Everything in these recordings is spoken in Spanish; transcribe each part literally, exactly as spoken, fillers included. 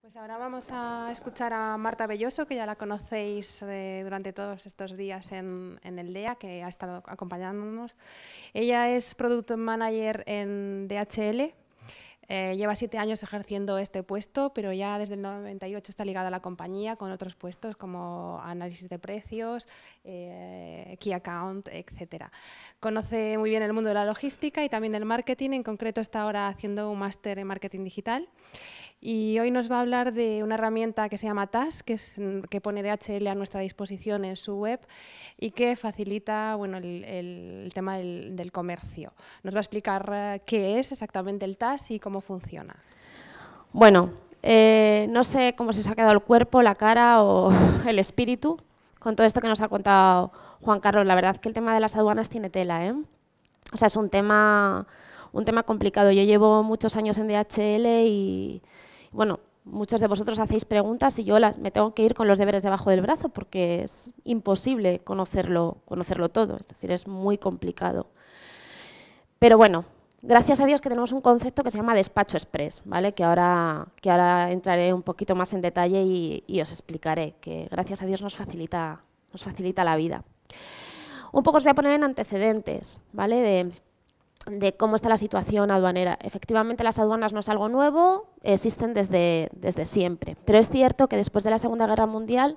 Pues ahora vamos a escuchar a Marta Belloso, que ya la conocéis eh, durante todos estos días en, en el D E A, que ha estado acompañándonos. Ella es Product Manager en D H L. Eh, lleva siete años ejerciendo este puesto, pero ya desde el noventa y ocho está ligada a la compañía con otros puestos como análisis de precios, eh, key account, etcétera. Conoce muy bien el mundo de la logística y también del marketing. En concreto está ahora haciendo un máster en marketing digital. Y hoy nos va a hablar de una herramienta que se llama Task, que, es, que pone D H L a nuestra disposición en su web y que facilita bueno, el, el tema del, del comercio. Nos va a explicar uh, qué es exactamente el Task y cómo funciona. Bueno, eh, no sé cómo se os ha quedado el cuerpo, la cara o el espíritu con todo esto que nos ha contado Juan Carlos. La verdad que el tema de las aduanas tiene tela, ¿eh? O sea, es un tema, un tema complicado. Yo llevo muchos años en D H L y, bueno, muchos de vosotros hacéis preguntas y yo las, me tengo que ir con los deberes debajo del brazo porque es imposible conocerlo, conocerlo todo, es decir, es muy complicado. Pero bueno, gracias a Dios que tenemos un concepto que se llama despacho express, ¿vale? Que ahora, que ahora entraré un poquito más en detalle y, y os explicaré, que gracias a Dios nos facilita, nos facilita la vida. Un poco os voy a poner en antecedentes, ¿vale? De, de cómo está la situación aduanera. Efectivamente, las aduanas no es algo nuevo, existen desde, desde siempre. Pero es cierto que después de la Segunda Guerra Mundial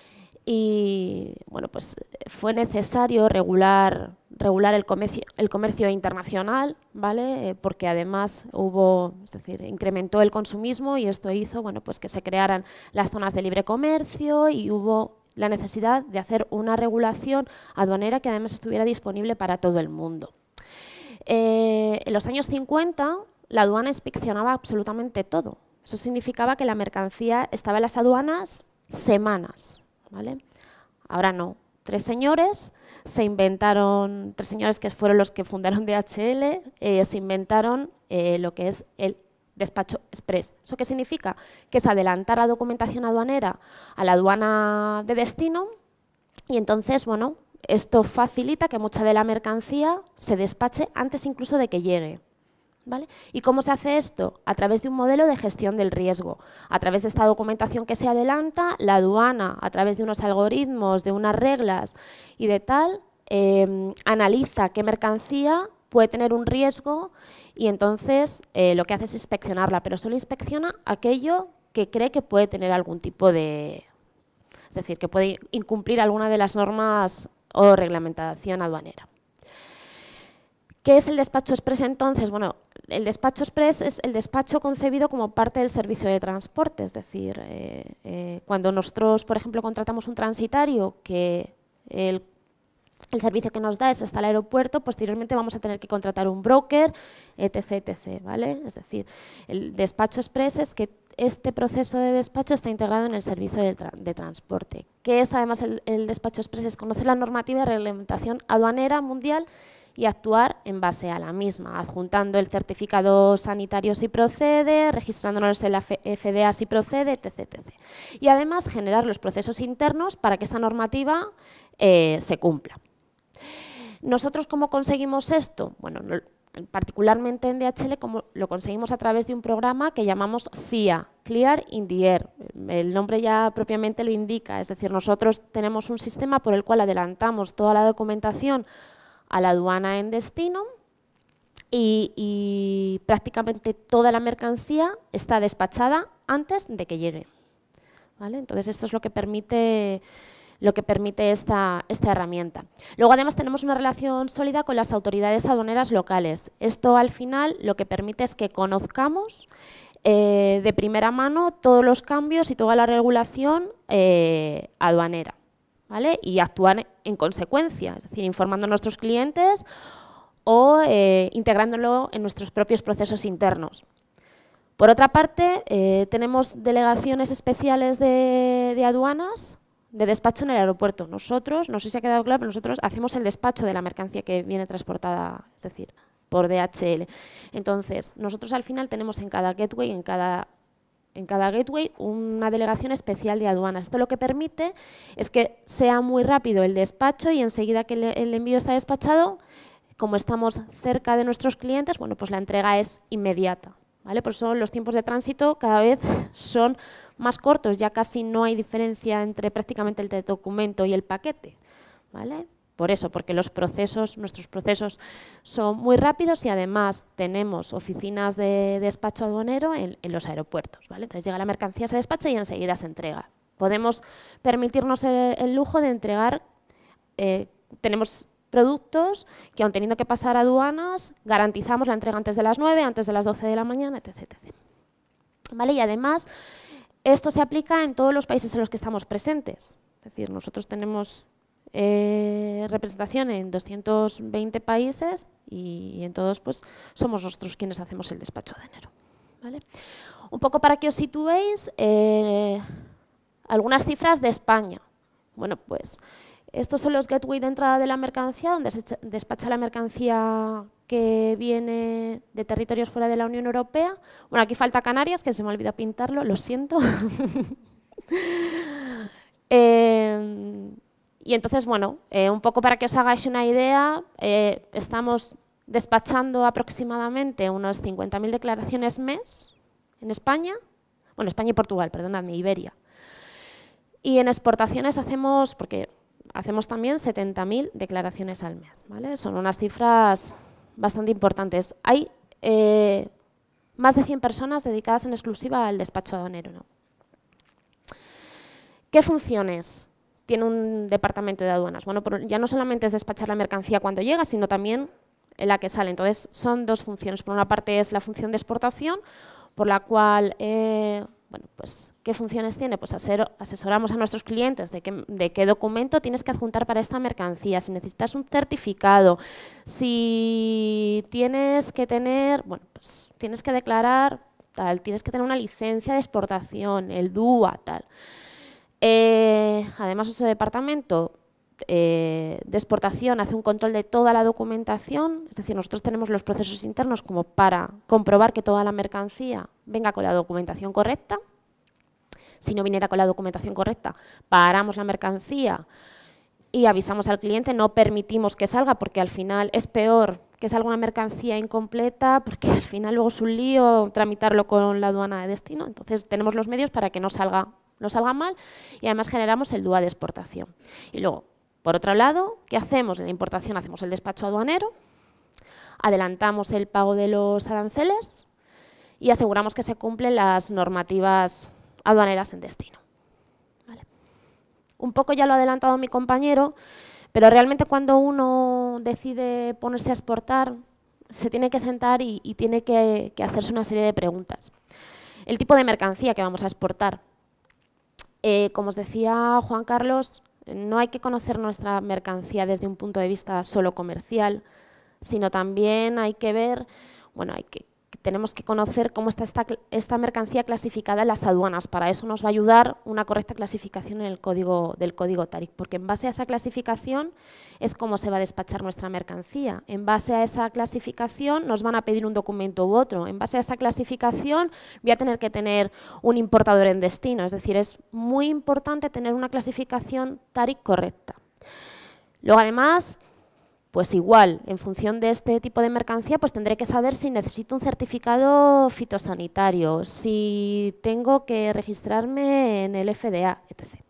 y, bueno, pues fue necesario regular, regular el, comercio, el comercio internacional, ¿vale? Porque además hubo, es decir, incrementó el consumismo y esto hizo, bueno, pues que se crearan las zonas de libre comercio y hubo la necesidad de hacer una regulación aduanera que además estuviera disponible para todo el mundo. Eh, en los años cincuenta, la aduana inspeccionaba absolutamente todo. Eso significaba que la mercancía estaba en las aduanas semanas, ¿vale? Ahora no. Tres señores se inventaron, tres señores que fueron los que fundaron D H L, eh, se inventaron eh, lo que es el despacho express. ¿Eso qué significa? Que es adelantar la documentación aduanera a la aduana de destino y entonces, bueno, esto facilita que mucha de la mercancía se despache antes incluso de que llegue, ¿vale? ¿Y cómo se hace esto? A través de un modelo de gestión del riesgo. A través de esta documentación que se adelanta, la aduana, a través de unos algoritmos, de unas reglas y de tal, eh, analiza qué mercancía puede tener un riesgo y entonces eh, lo que hace es inspeccionarla, pero solo inspecciona aquello que cree que puede tener algún tipo de... Es decir, que puede incumplir alguna de las normas o reglamentación aduanera. ¿Qué es el despacho express entonces? Bueno, el despacho express es el despacho concebido como parte del servicio de transporte, es decir, eh, eh, cuando nosotros, por ejemplo, contratamos un transitario que el, el servicio que nos da es hasta el aeropuerto, posteriormente vamos a tener que contratar un broker, etc, etcétera, ¿vale? Es decir, el despacho express es que este proceso de despacho está integrado en el servicio de, tra de transporte. ¿Qué es además el, el despacho express? Es conocer la normativa y reglamentación aduanera mundial y actuar en base a la misma, adjuntando el certificado sanitario si procede, registrándonos en la F D A si procede, etc, etcétera. Y además generar los procesos internos para que esta normativa eh, se cumpla. ¿Nosotros cómo conseguimos esto? Bueno, no, particularmente en D H L como lo conseguimos a través de un programa que llamamos C I A, Clear in the Air. El nombre ya propiamente lo indica, es decir, nosotros tenemos un sistema por el cual adelantamos toda la documentación a la aduana en destino y, y prácticamente toda la mercancía está despachada antes de que llegue, ¿vale? Entonces esto es lo que permite... lo que permite esta, esta herramienta. Luego además tenemos una relación sólida con las autoridades aduaneras locales. Esto al final lo que permite es que conozcamos eh, de primera mano todos los cambios y toda la regulación eh, aduanera, ¿vale? Y actuar en consecuencia, es decir, informando a nuestros clientes o eh, integrándolo en nuestros propios procesos internos. Por otra parte, eh, tenemos delegaciones especiales de, de aduanas de despacho en el aeropuerto. Nosotros, no sé si ha quedado claro, pero nosotros hacemos el despacho de la mercancía que viene transportada, es decir, por D H L. Entonces, nosotros al final tenemos en cada gateway, en cada, en cada gateway, una delegación especial de aduanas. Esto lo que permite es que sea muy rápido el despacho y enseguida que el envío está despachado, como estamos cerca de nuestros clientes, bueno, pues la entrega es inmediata. ¿vale? Por eso los tiempos de tránsito cada vez son más cortos, ya casi no hay diferencia entre prácticamente el documento y el paquete, ¿vale? Por eso, porque los procesos, nuestros procesos son muy rápidos y además tenemos oficinas de despacho aduanero en, en los aeropuertos, ¿vale? Entonces llega la mercancía, se despacha y enseguida se entrega. Podemos permitirnos el, el lujo de entregar, eh, tenemos productos que aun teniendo que pasar aduanas, garantizamos la entrega antes de las nueve, antes de las doce de la mañana, etcétera, etcétera. ¿Vale? Y además, esto se aplica en todos los países en los que estamos presentes. Es decir, nosotros tenemos eh, representación en doscientos veinte países y en todos pues, somos nosotros quienes hacemos el despacho aduanero. ¿Vale? Un poco para que os situéis, eh, algunas cifras de España. Bueno, pues estos son los gateway de entrada de la mercancía, donde se despacha la mercancía que viene de territorios fuera de la Unión Europea. Bueno, aquí falta Canarias, que se me olvidó pintarlo, lo siento. eh, y entonces, bueno, eh, un poco para que os hagáis una idea, eh, estamos despachando aproximadamente unos cincuenta mil declaraciones mes en España, bueno, España y Portugal, perdonadme, Iberia. Y en exportaciones hacemos, porque hacemos también setenta mil declaraciones al mes, ¿vale? Son unas cifras bastante importantes. Hay eh, más de cien personas dedicadas en exclusiva al despacho aduanero, ¿no? ¿Qué funciones tiene un departamento de aduanas? Bueno, ya no solamente es despachar la mercancía cuando llega, sino también en la que sale. Entonces, son dos funciones. Por una parte es la función de exportación, por la cual, eh, bueno, pues, ¿qué funciones tiene? Pues asesoramos a nuestros clientes de qué, de qué documento tienes que adjuntar para esta mercancía, si necesitas un certificado, si tienes que tener, bueno, pues tienes que declarar tal, tienes que tener una licencia de exportación, el D U A, tal. Eh, además, ese departamento eh, de exportación hace un control de toda la documentación, es decir, nosotros tenemos los procesos internos como para comprobar que toda la mercancía venga con la documentación correcta. Si no viniera con la documentación correcta, paramos la mercancía y avisamos al cliente, no permitimos que salga porque al final es peor que salga una mercancía incompleta porque al final luego es un lío tramitarlo con la aduana de destino. Entonces tenemos los medios para que no salga, no salga mal y además generamos el D U A de exportación. Y luego, por otro lado, ¿qué hacemos? En la importación hacemos el despacho aduanero, adelantamos el pago de los aranceles y aseguramos que se cumplen las normativas aduaneras en destino. Vale. Un poco ya lo ha adelantado mi compañero, pero realmente cuando uno decide ponerse a exportar, se tiene que sentar y, y tiene que, que hacerse una serie de preguntas. El tipo de mercancía que vamos a exportar. Eh, como os decía Juan Carlos, no hay que conocer nuestra mercancía desde un punto de vista solo comercial, sino también hay que ver, bueno, hay que tenemos que conocer cómo está esta, esta mercancía clasificada en las aduanas. Para eso nos va a ayudar una correcta clasificación en el código, del código T A R I C, porque en base a esa clasificación es cómo se va a despachar nuestra mercancía. En base a esa clasificación nos van a pedir un documento u otro. En base a esa clasificación voy a tener que tener un importador en destino. Es decir, es muy importante tener una clasificación T A R I C correcta. Luego, además, pues igual, en función de este tipo de mercancía, pues tendré que saber si necesito un certificado fitosanitario, si tengo que registrarme en el F D A, etcétera.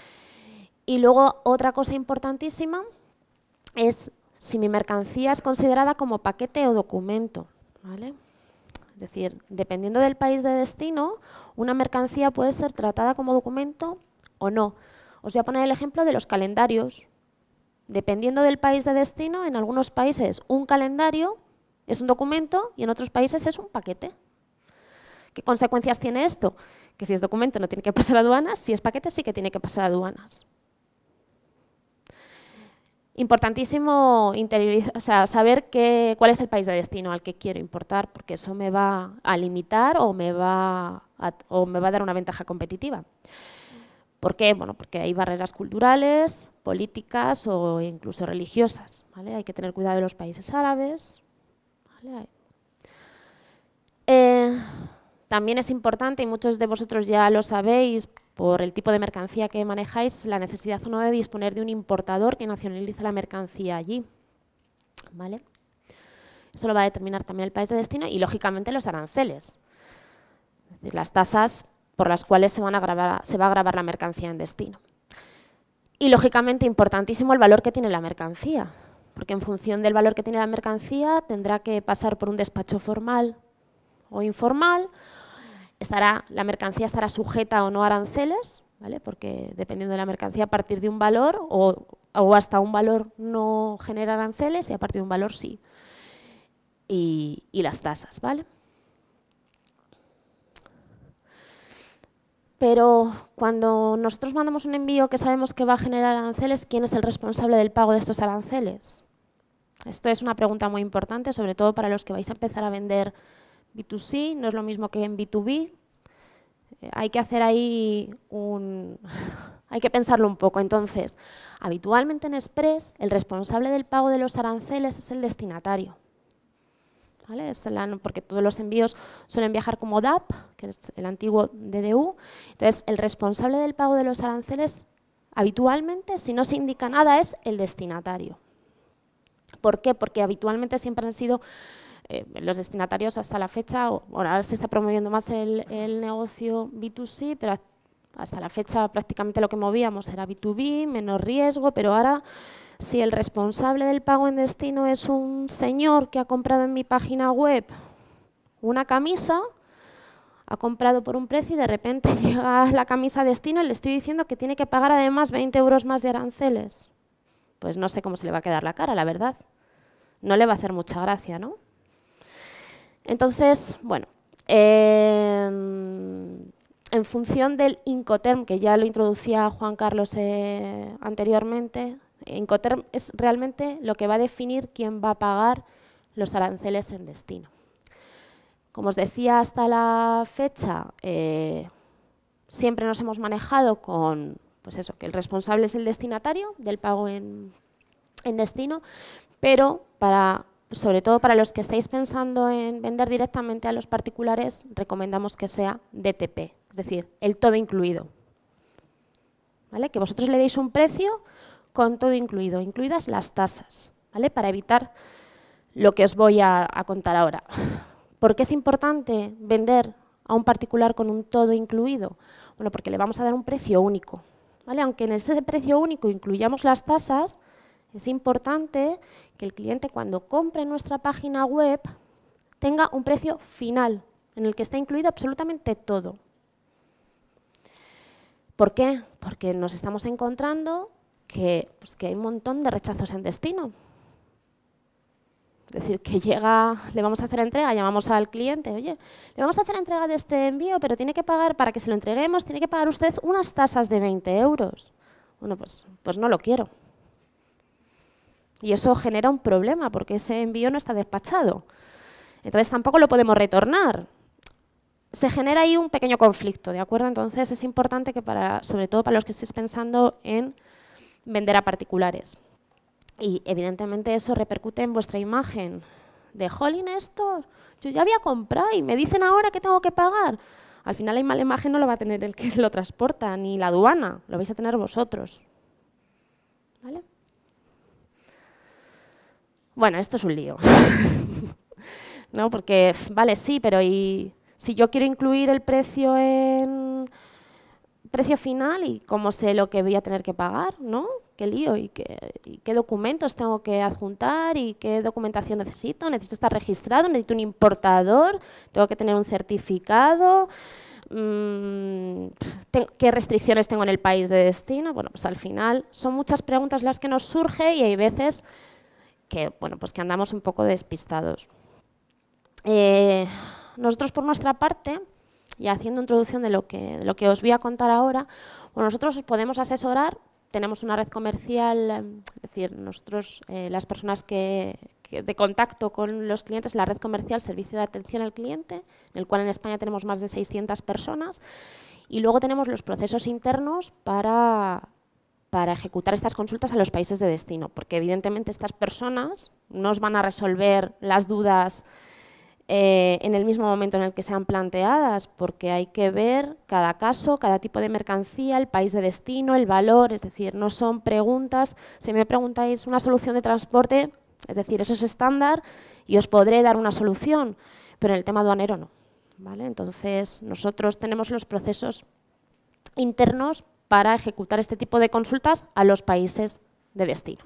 Y luego, otra cosa importantísima es si mi mercancía es considerada como paquete o documento, ¿vale? Es decir, dependiendo del país de destino, una mercancía puede ser tratada como documento o no. Os voy a poner el ejemplo de los calendarios. Dependiendo del país de destino, en algunos países un calendario es un documento y en otros países es un paquete. ¿Qué consecuencias tiene esto? Que si es documento no tiene que pasar a aduanas, si es paquete sí que tiene que pasar a aduanas. Importantísimo interiorizar, o sea, saber qué, cuál es el país de destino al que quiero importar, porque eso me va a limitar o me va a, o me va a dar una ventaja competitiva. ¿Por qué? Bueno, porque hay barreras culturales, políticas o incluso religiosas, ¿vale? Hay que tener cuidado de los países árabes, ¿vale? Eh, también es importante, y muchos de vosotros ya lo sabéis, por el tipo de mercancía que manejáis, la necesidad o no de disponer de un importador que nacionalice la mercancía allí, ¿vale? Eso lo va a determinar también el país de destino y, lógicamente, los aranceles. Es decir, las tasas por las cuales se, van a grabar, se va a grabar la mercancía en destino. Y, lógicamente, importantísimo el valor que tiene la mercancía, porque en función del valor que tiene la mercancía tendrá que pasar por un despacho formal o informal, estará, la mercancía estará sujeta o no a aranceles, ¿vale? Porque dependiendo de la mercancía, a partir de un valor o, o hasta un valor no genera aranceles y a partir de un valor sí. Y, y las tasas, ¿vale? Pero cuando nosotros mandamos un envío que sabemos que va a generar aranceles, ¿quién es el responsable del pago de estos aranceles? Esto es una pregunta muy importante, sobre todo para los que vais a empezar a vender B dos C, no es lo mismo que en B dos B. Eh, hay que hacer ahí un... hay que pensarlo un poco. Entonces, habitualmente en Express, el responsable del pago de los aranceles es el destinatario. ¿Vale? Es la, porque todos los envíos suelen viajar como D A P, que es el antiguo D D U. Entonces, el responsable del pago de los aranceles, habitualmente, si no se indica nada, es el destinatario. ¿Por qué? Porque habitualmente siempre han sido eh, los destinatarios hasta la fecha, o, bueno, ahora se está promoviendo más el, el negocio B dos C, pero hasta la fecha prácticamente lo que movíamos era B dos B, menos riesgo, pero ahora si el responsable del pago en destino es un señor que ha comprado en mi página web una camisa, ha comprado por un precio y de repente llega la camisa a destino y le estoy diciendo que tiene que pagar además veinte euros más de aranceles. Pues no sé cómo se le va a quedar la cara, la verdad. No le va a hacer mucha gracia, ¿no? Entonces, bueno, eh, en función del Incoterm, que ya lo introducía Juan Carlos eh, anteriormente, Incoterm es realmente lo que va a definir quién va a pagar los aranceles en destino. Como os decía, hasta la fecha eh, siempre nos hemos manejado con, pues eso, que el responsable es el destinatario del pago en, en destino, pero para, sobre todo para los que estáis pensando en vender directamente a los particulares, recomendamos que sea D T P, es decir, el todo incluido. ¿Vale? Que vosotros le deis un precio con todo incluido, incluidas las tasas, ¿vale? Para evitar lo que os voy a, a contar ahora. ¿Por qué es importante vender a un particular con un todo incluido? Bueno, porque le vamos a dar un precio único, ¿vale? Aunque en ese precio único incluyamos las tasas, es importante que el cliente cuando compre en nuestra página web tenga un precio final en el que está incluido absolutamente todo. ¿Por qué? Porque nos estamos encontrando que, pues, que hay un montón de rechazos en destino. Es decir, que llega, le vamos a hacer entrega, llamamos al cliente, oye, le vamos a hacer entrega de este envío, pero tiene que pagar, para que se lo entreguemos, tiene que pagar usted unas tasas de veinte euros. Bueno, pues, pues no lo quiero. Y eso genera un problema, porque ese envío no está despachado. Entonces tampoco lo podemos retornar. Se genera ahí un pequeño conflicto, ¿de acuerdo? Entonces es importante que, para, sobre todo para los que estéis pensando en vender a particulares. Y evidentemente eso repercute en vuestra imagen. De, jolín, esto, yo ya había comprado y me dicen ahora que tengo que pagar. Al final la mala imagen no lo va a tener el que lo transporta, ni la aduana, lo vais a tener vosotros. ¿Vale? Bueno, esto es un lío. ¿No? Porque, vale, sí, pero y si yo quiero incluir el precio en precio final y cómo sé lo que voy a tener que pagar, ¿no? ¿Qué lío? ¿Y qué, y qué documentos tengo que adjuntar? ¿Y qué documentación necesito? ¿Necesito estar registrado? ¿Necesito un importador? ¿Tengo que tener un certificado? Mm, ¿Qué restricciones tengo en el país de destino? Bueno, pues al final son muchas preguntas las que nos surgen y hay veces que, bueno, pues que andamos un poco despistados. Eh, nosotros, por nuestra parte, y haciendo introducción de lo que, de lo que os voy a contar ahora, bueno, nosotros os podemos asesorar. Tenemos una red comercial, es decir, nosotros, eh, las personas que, que de contacto con los clientes, la red comercial Servicio de Atención al Cliente, en el cual en España tenemos más de seiscientas personas, y luego tenemos los procesos internos para, para ejecutar estas consultas a los países de destino, porque evidentemente estas personas no os van a resolver las dudas Eh, en el mismo momento en el que sean planteadas, porque hay que ver cada caso, cada tipo de mercancía, el país de destino, el valor, es decir, no son preguntas. Si me preguntáis una solución de transporte, es decir, eso es estándar y os podré dar una solución, pero en el tema aduanero no, ¿vale? Entonces, nosotros tenemos los procesos internos para ejecutar este tipo de consultas a los países de destino.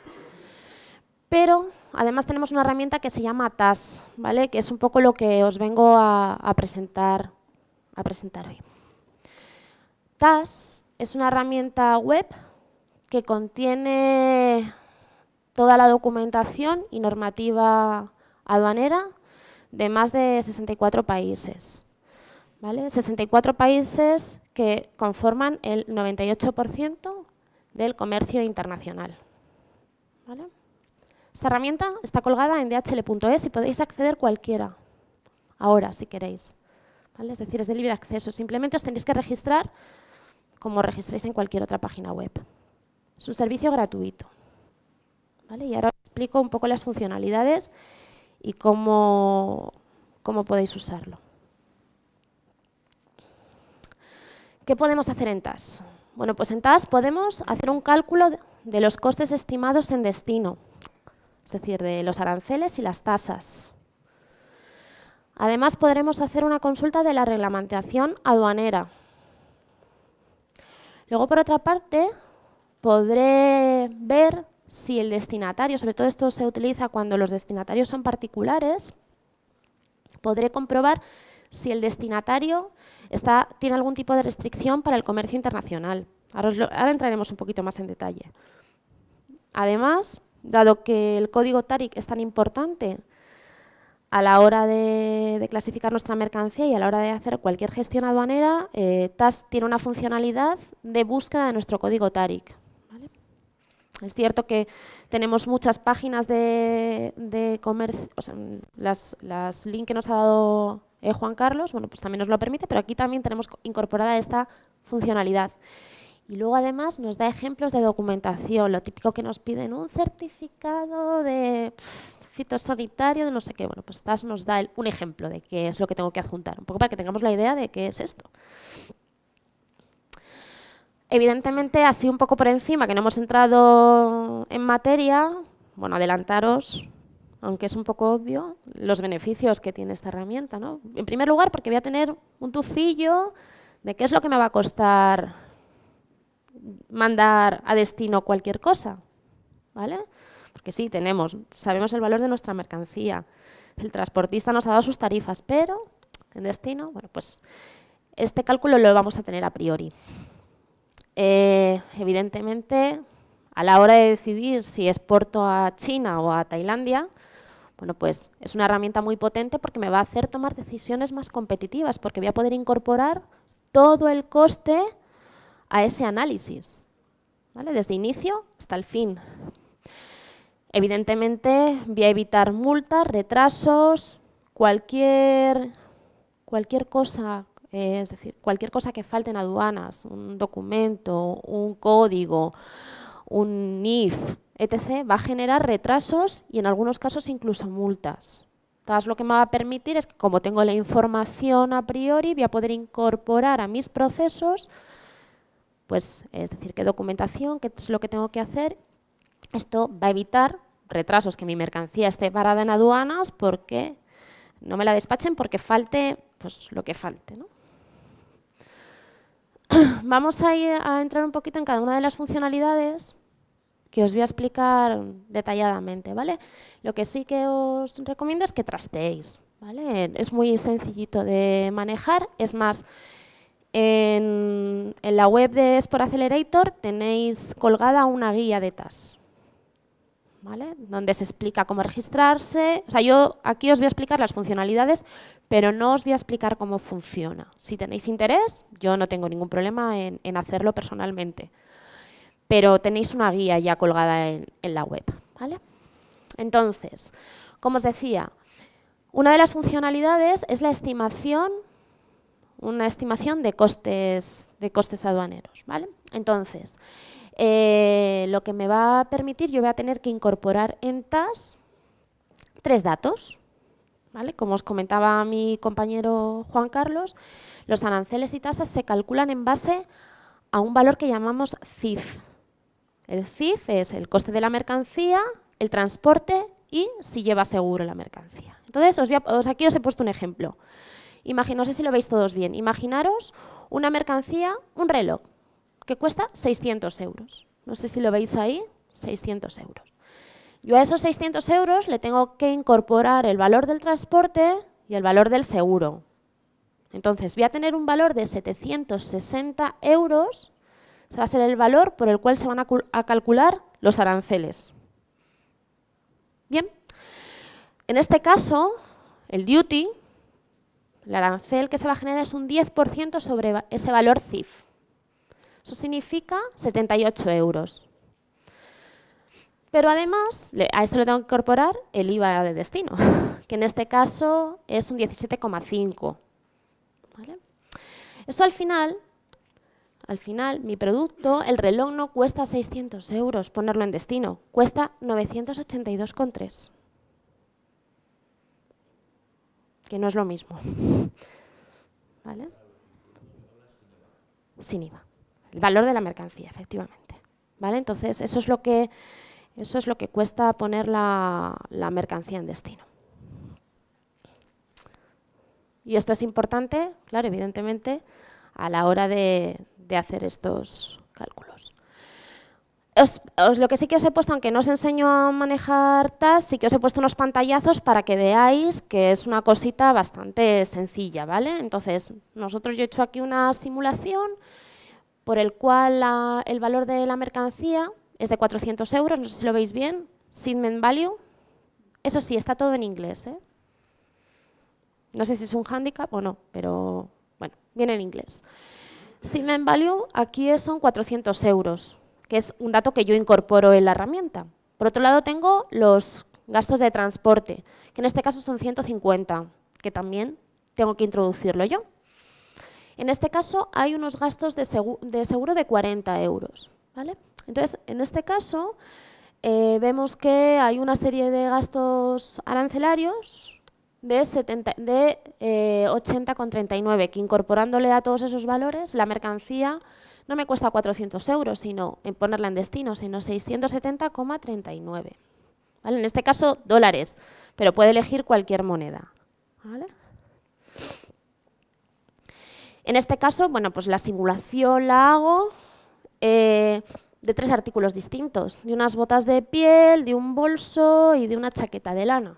Pero además tenemos una herramienta que se llama T A S, ¿vale? Que es un poco lo que os vengo a, a, presentar, a presentar hoy. T A S es una herramienta web que contiene toda la documentación y normativa aduanera de más de sesenta y cuatro países, ¿vale? sesenta y cuatro países que conforman el noventa y ocho por ciento del comercio internacional, ¿vale? Esta herramienta está colgada en d h l punto es y podéis acceder cualquiera, ahora, si queréis, ¿vale? Es decir, es de libre acceso. Simplemente os tenéis que registrar como registréis en cualquier otra página web. Es un servicio gratuito, ¿vale? Y ahora os explico un poco las funcionalidades y cómo, cómo podéis usarlo. ¿Qué podemos hacer en T A S? Bueno, pues en T A S podemos hacer un cálculo de los costes estimados en destino, es decir, de los aranceles y las tasas. Además, podremos hacer una consulta de la reglamentación aduanera. Luego, por otra parte, podré ver si el destinatario, sobre todo esto se utiliza cuando los destinatarios son particulares, podré comprobar si el destinatario está, tiene algún tipo de restricción para el comercio internacional. Ahora, os lo, ahora entraremos un poquito más en detalle. Además, dado que el código TARIC es tan importante a la hora de, de clasificar nuestra mercancía y a la hora de hacer cualquier gestión aduanera, eh, T A S tiene una funcionalidad de búsqueda de nuestro código TARIC, ¿vale? Es cierto que tenemos muchas páginas de, de comercio, o sea, las, las links que nos ha dado eh, Juan Carlos, bueno, pues también nos lo permite, pero aquí también tenemos incorporada esta funcionalidad. Y luego además nos da ejemplos de documentación, lo típico que nos piden un certificado de pff, fitosanitario, de no sé qué. Bueno, pues T A S nos da el, un ejemplo de qué es lo que tengo que adjuntar, un poco para que tengamos la idea de qué es esto. Evidentemente, así un poco por encima, que no hemos entrado en materia, bueno, adelantaros, aunque es un poco obvio, los beneficios que tiene esta herramienta, ¿no? En primer lugar, porque voy a tener un tufillo de qué es lo que me va a costar mandar a destino cualquier cosa, ¿vale? Porque sí, tenemos, sabemos el valor de nuestra mercancía, el transportista nos ha dado sus tarifas, pero en destino, bueno, pues este cálculo lo vamos a tener a priori. Eh, evidentemente, a la hora de decidir si exporto a China o a Tailandia, bueno, pues es una herramienta muy potente porque me va a hacer tomar decisiones más competitivas, porque voy a poder incorporar todo el coste a ese análisis, ¿vale? Desde inicio hasta el fin. Evidentemente voy a evitar multas, retrasos, cualquier, cualquier cosa, eh, es decir, cualquier cosa que falte en aduanas, un documento, un código, un N I F, etcétera, va a generar retrasos y en algunos casos incluso multas. Entonces, lo que me va a permitir es que, como tengo la información a priori, voy a poder incorporar a mis procesos, pues, es decir, qué documentación, qué es lo que tengo que hacer. Esto va a evitar retrasos, que mi mercancía esté parada en aduanas porque no me la despachen porque falte pues, lo que falte, ¿no? Vamos a, ir a entrar un poquito en cada una de las funcionalidades que os voy a explicar detalladamente, ¿vale? Lo que sí que os recomiendo es que trasteéis, ¿vale? Es muy sencillito de manejar, es más, en, en la web de Export Accelerator tenéis colgada una guía de T A S, ¿vale? Donde se explica cómo registrarse. O sea, yo aquí os voy a explicar las funcionalidades, pero no os voy a explicar cómo funciona. Si tenéis interés, yo no tengo ningún problema en, en hacerlo personalmente, pero tenéis una guía ya colgada en, en la web, ¿vale? Entonces, como os decía, una de las funcionalidades es la estimación, una estimación de costes, de costes aduaneros, ¿vale? Entonces, eh, lo que me va a permitir, yo voy a tener que incorporar en T A S tres datos, ¿vale? Como os comentaba mi compañero Juan Carlos, los aranceles y tasas se calculan en base a un valor que llamamos C I F. El C I F es el coste de la mercancía el transporte y si lleva seguro la mercancía. Entonces, os voy a, os, aquí os he puesto un ejemplo. Imagino, no sé si lo veis todos bien. Imaginaros una mercancía, un reloj, que cuesta seiscientos euros. No sé si lo veis ahí, seiscientos euros. Yo a esos seiscientos euros le tengo que incorporar el valor del transporte y el valor del seguro. Entonces, voy a tener un valor de setecientos sesenta euros. Ese va a ser el valor por el cual se van a, a calcular los aranceles. Bien. En este caso, el duty, el arancel que se va a generar es un diez por ciento sobre ese valor C I F. Eso significa setenta y ocho euros. Pero además, a esto le tengo que incorporar el I V A de destino, que en este caso es un diecisiete coma cinco. ¿Vale? Eso al final, al final, mi producto, el reloj no cuesta seiscientos euros ponerlo en destino, cuesta novecientos ochenta y dos coma tres. Que no es lo mismo. ¿Vale? Sin I V A. El valor de la mercancía, efectivamente. ¿Vale? Entonces, eso es lo que... Eso es lo que cuesta poner la, la mercancía en destino. Y esto es importante, claro, evidentemente, a la hora de, de hacer estos cálculos. Os, os, lo que sí que os he puesto, aunque no os enseño a manejar T A S, sí que os he puesto unos pantallazos para que veáis que es una cosita bastante sencilla, ¿vale? Entonces, nosotros yo he hecho aquí una simulación por el cual la, el valor de la mercancía es de cuatrocientos euros, no sé si lo veis bien, shipment value. Eso sí, está todo en inglés, ¿eh? No sé si es un hándicap o no, pero bueno, viene en inglés. Shipment value aquí son cuatrocientos euros, que es un dato que yo incorporo en la herramienta. Por otro lado tengo los gastos de transporte, que en este caso son ciento cincuenta, que también tengo que introducirlo yo. En este caso hay unos gastos de seguro de, seguro de cuarenta euros, ¿vale? Entonces, en este caso, eh, vemos que hay una serie de gastos arancelarios de, de eh, ochenta coma treinta y nueve, que incorporándole a todos esos valores, la mercancía no me cuesta cuatrocientos euros, sino en ponerla en destino, sino seiscientos setenta coma treinta y nueve. ¿Vale? En este caso, dólares, pero puede elegir cualquier moneda. ¿Vale? En este caso, bueno, pues la simulación la hago eh, de tres artículos distintos, de unas botas de piel, de un bolso y de una chaqueta de lana.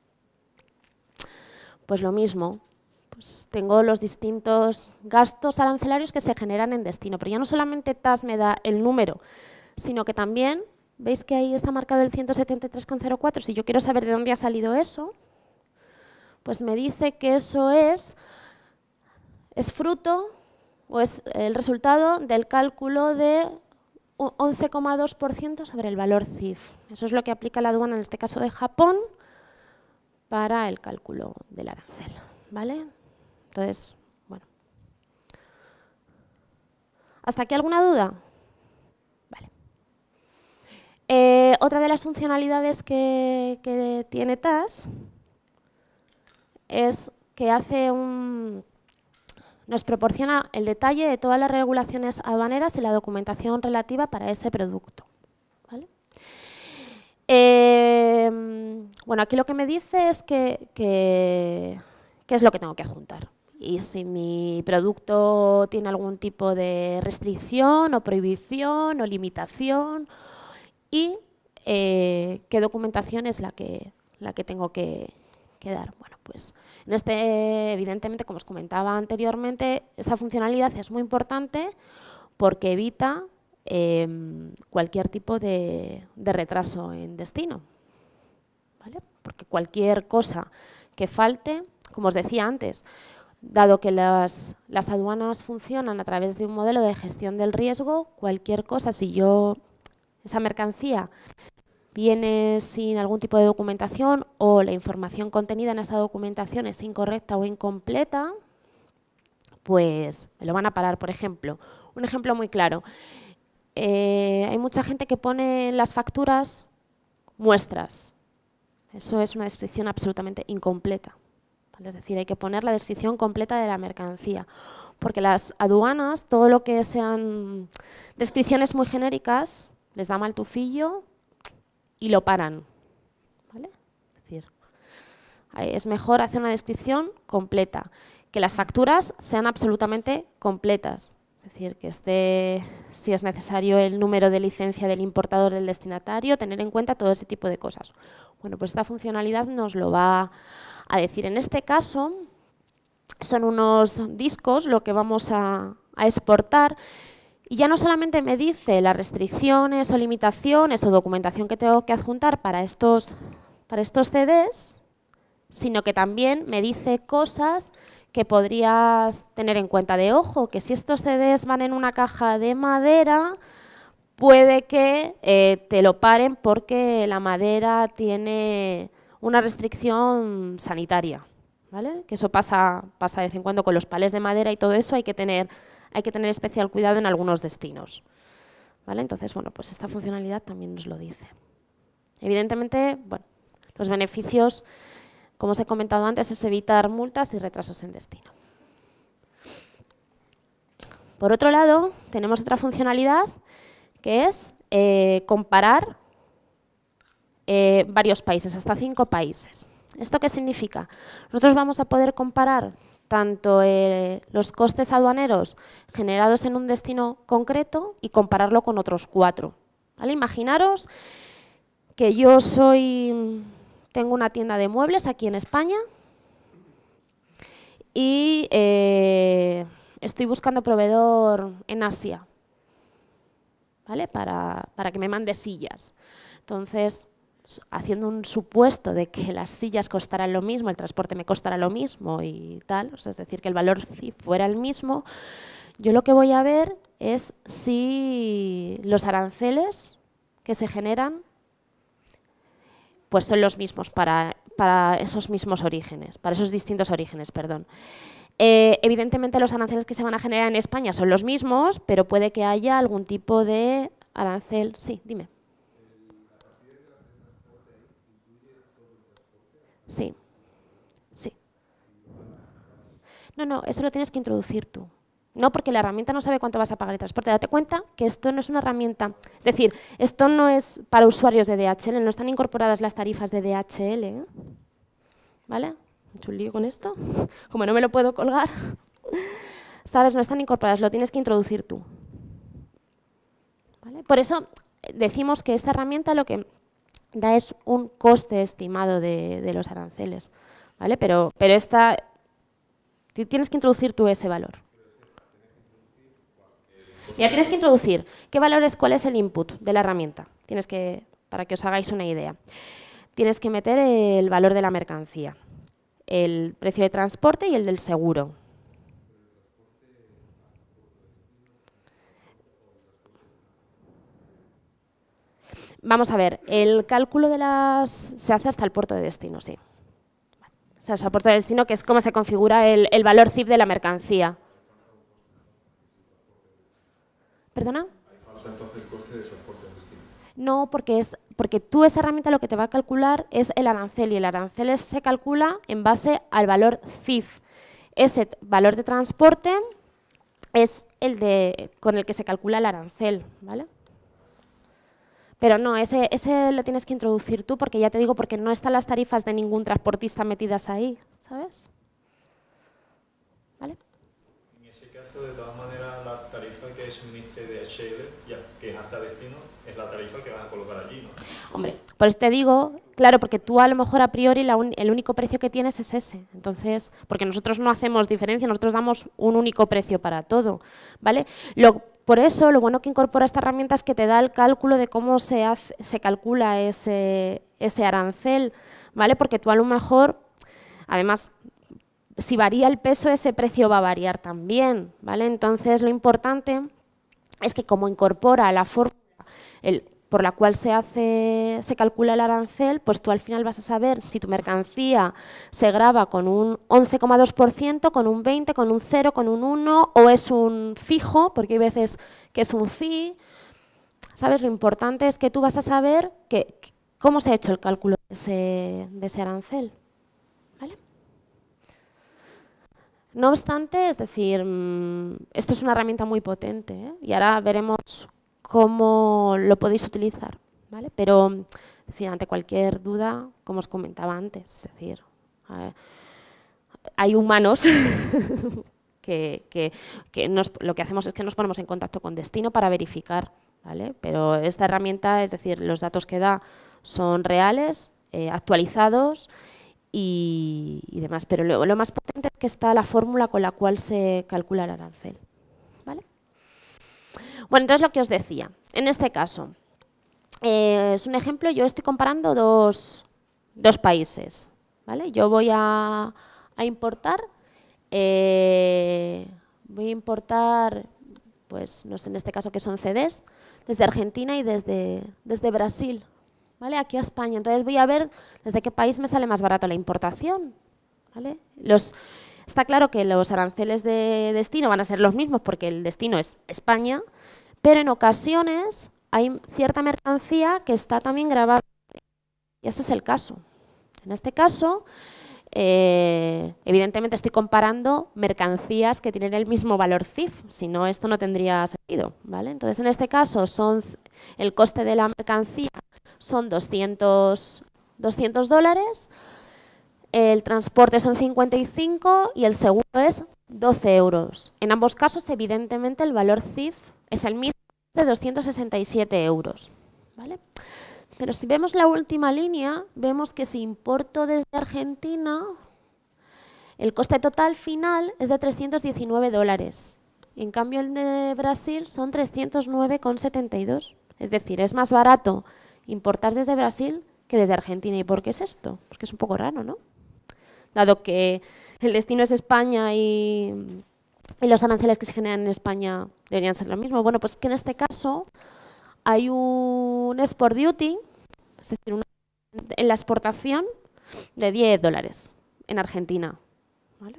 Pues lo mismo, pues tengo los distintos gastos arancelarios que se generan en destino, pero ya no solamente T A S me da el número, sino que también, ¿veis que ahí está marcado el ciento setenta y tres coma cero cuatro? Si yo quiero saber de dónde ha salido eso, pues me dice que eso es, es fruto o es el resultado del cálculo de once coma dos por ciento sobre el valor C I F. Eso es lo que aplica la aduana, en este caso de Japón, para el cálculo del arancel. ¿Vale? Entonces, bueno. ¿Hasta aquí alguna duda? Vale. Eh, otra de las funcionalidades que, que tiene T A S es que hace un... nos proporciona el detalle de todas las regulaciones aduaneras y la documentación relativa para ese producto. ¿Vale? Eh, bueno, aquí lo que me dice es que, que, qué es lo que tengo que adjuntar. Y si mi producto tiene algún tipo de restricción o prohibición o limitación y eh, qué documentación es la que, la que tengo que, que dar. Bueno, pues en este, evidentemente, como os comentaba anteriormente, esta funcionalidad es muy importante porque evita eh, cualquier tipo de, de retraso en destino. ¿Vale? Porque cualquier cosa que falte, como os decía antes, dado que las, las aduanas funcionan a través de un modelo de gestión del riesgo, cualquier cosa, si yo, esa mercancía viene sin algún tipo de documentación o la información contenida en esa documentación es incorrecta o incompleta, pues me lo van a parar. Por ejemplo, un ejemplo muy claro, eh, hay mucha gente que pone en las facturas muestras. Eso es una descripción absolutamente incompleta. ¿Vale? Es decir, hay que poner la descripción completa de la mercancía, porque las aduanas, todo lo que sean descripciones muy genéricas, les da mal tufillo y lo paran. ¿Vale? Es decir, es mejor hacer una descripción completa, que las facturas sean absolutamente completas. Es decir, que esté, si es necesario, el número de licencia del importador del destinatario, tener en cuenta todo ese tipo de cosas. Bueno, pues esta funcionalidad nos lo va a decir. En este caso, son unos discos lo que vamos a, a exportar y ya no solamente me dice las restricciones o limitaciones o documentación que tengo que adjuntar para estos, para estos C Ds, sino que también me dice cosas que podrías tener en cuenta. De ojo, que si estos C Ds van en una caja de madera, puede que eh, te lo paren porque la madera tiene una restricción sanitaria, ¿vale? Que eso pasa, pasa de vez en cuando con los palés de madera y todo eso, hay que tener, hay que tener especial cuidado en algunos destinos, ¿vale? Entonces, bueno, pues esta funcionalidad también nos lo dice. Evidentemente, bueno, los beneficios, como os he comentado antes, es evitar multas y retrasos en destino. Por otro lado, tenemos otra funcionalidad que es eh, comparar eh, varios países, hasta cinco países. ¿Esto qué significa? Nosotros vamos a poder comparar tanto eh, los costes aduaneros generados en un destino concreto y compararlo con otros cuatro. ¿Vale? Imaginaros que yo soy... Tengo una tienda de muebles aquí en España y eh, estoy buscando proveedor en Asia, ¿vale? Para, para que me mande sillas. Entonces, haciendo un supuesto de que las sillas costarán lo mismo, el transporte me costará lo mismo y tal, o sea, es decir, que el valor C I F fuera el mismo, yo lo que voy a ver es si los aranceles que se generan pues son los mismos para, para esos mismos orígenes, para esos distintos orígenes, perdón. Eh, evidentemente los aranceles que se van a generar en España son los mismos, pero puede que haya algún tipo de arancel. Sí, dime. Sí, sí. No, no, eso lo tienes que introducir tú. No, porque la herramienta no sabe cuánto vas a pagar el transporte. Date cuenta que esto no es una herramienta, es decir, esto no es para usuarios de D H L, no están incorporadas las tarifas de D H L, ¿eh? ¿Vale? He hecho un lío con esto, como no me lo puedo colgar. ¿Sabes? No están incorporadas, lo tienes que introducir tú. ¿Vale? Por eso decimos que esta herramienta lo que da es un coste estimado de, de los aranceles, ¿vale? Pero, pero esta, tienes que introducir tú ese valor. Mira, tienes que introducir qué valor es, cuál es el input de la herramienta. Tienes que, para que os hagáis una idea. Tienes que meter el valor de la mercancía, el precio de transporte y el del seguro. Vamos a ver, el cálculo de las se hace hasta el puerto de destino, sí. O sea, hasta el puerto de destino, que es cómo se configura el, el valor C I F de la mercancía. ¿Perdona? ¿Hay falta entonces coste de transporte al destino? No, porque, es, porque tú esa herramienta lo que te va a calcular es el arancel y el arancel es, se calcula en base al valor C I F. Ese valor de transporte es el de, con el que se calcula el arancel, ¿vale? Pero no, ese, ese lo tienes que introducir tú porque ya te digo, porque no están las tarifas de ningún transportista metidas ahí, ¿sabes? ¿Vale? En ese caso, de todas maneras, la tarifa que suministre D H L, ya que es hasta destino, es la tarifa que vas a colocar allí, ¿no? Hombre, por eso te digo, claro, porque tú a lo mejor a priori la un, el único precio que tienes es ese. Entonces, porque nosotros no hacemos diferencia, nosotros damos un único precio para todo, ¿vale? Lo, por eso, lo bueno que incorpora esta herramienta es que te da el cálculo de cómo se, hace, se calcula ese, ese arancel, ¿vale? Porque tú a lo mejor, además, si varía el peso, ese precio va a variar también, ¿vale? Entonces, lo importante es que como incorpora la fórmula el, por la cual se hace, se calcula el arancel, pues tú al final vas a saber si tu mercancía se grava con un once coma dos por ciento, con un veinte por ciento, con un cero, con un uno, o es un fijo, porque hay veces que es un fee. ¿Sabes? Lo importante es que tú vas a saber que, cómo se ha hecho el cálculo de ese, de ese arancel. ¿Vale? No obstante, es decir, esto es una herramienta muy potente, ¿eh? Y ahora veremos cómo lo podéis utilizar, ¿vale? Pero Es decir, ante cualquier duda, como os comentaba antes, es decir, eh, hay humanos que, que, que nos, lo que hacemos es que nos ponemos en contacto con destino para verificar, ¿vale? Pero esta herramienta, es decir, los datos que da son reales, eh, actualizados y, y demás. Pero lo, lo más potente es que está la fórmula con la cual se calcula el arancel, ¿vale? Bueno, entonces lo que os decía, en este caso, eh, es un ejemplo, yo estoy comparando dos, dos países, ¿vale? Yo voy a, a importar, eh, voy a importar, pues no sé, en este caso que son C Ds, desde Argentina y desde, desde Brasil, ¿vale? Aquí a España. Entonces voy a ver desde qué país me sale más barato la importación, ¿vale? Los, está claro que los aranceles de destino van a ser los mismos porque el destino es España, pero en ocasiones hay cierta mercancía que está también grabada. Y este es el caso. En este caso, eh, evidentemente estoy comparando mercancías que tienen el mismo valor C I F, si no esto no tendría sentido, ¿vale? Entonces en este caso son el coste de la mercancía son doscientos dólares, el transporte son cincuenta y cinco y el seguro es doce euros. En ambos casos, evidentemente, el valor C I F es el mismo de doscientos sesenta y siete euros, ¿vale? Pero si vemos la última línea, vemos que si importo desde Argentina, el coste total final es de trescientos diecinueve dólares. En cambio, el de Brasil son trescientos nueve con setenta y dos. Es decir, es más barato importar desde Brasil que desde Argentina. ¿Y por qué es esto? Pues que es un poco raro, ¿no? Dado que el destino es España y, y los aranceles que se generan en España deberían ser lo mismo. Bueno, pues que en este caso hay un export duty, es decir, una, en la exportación de diez dólares en Argentina, ¿vale?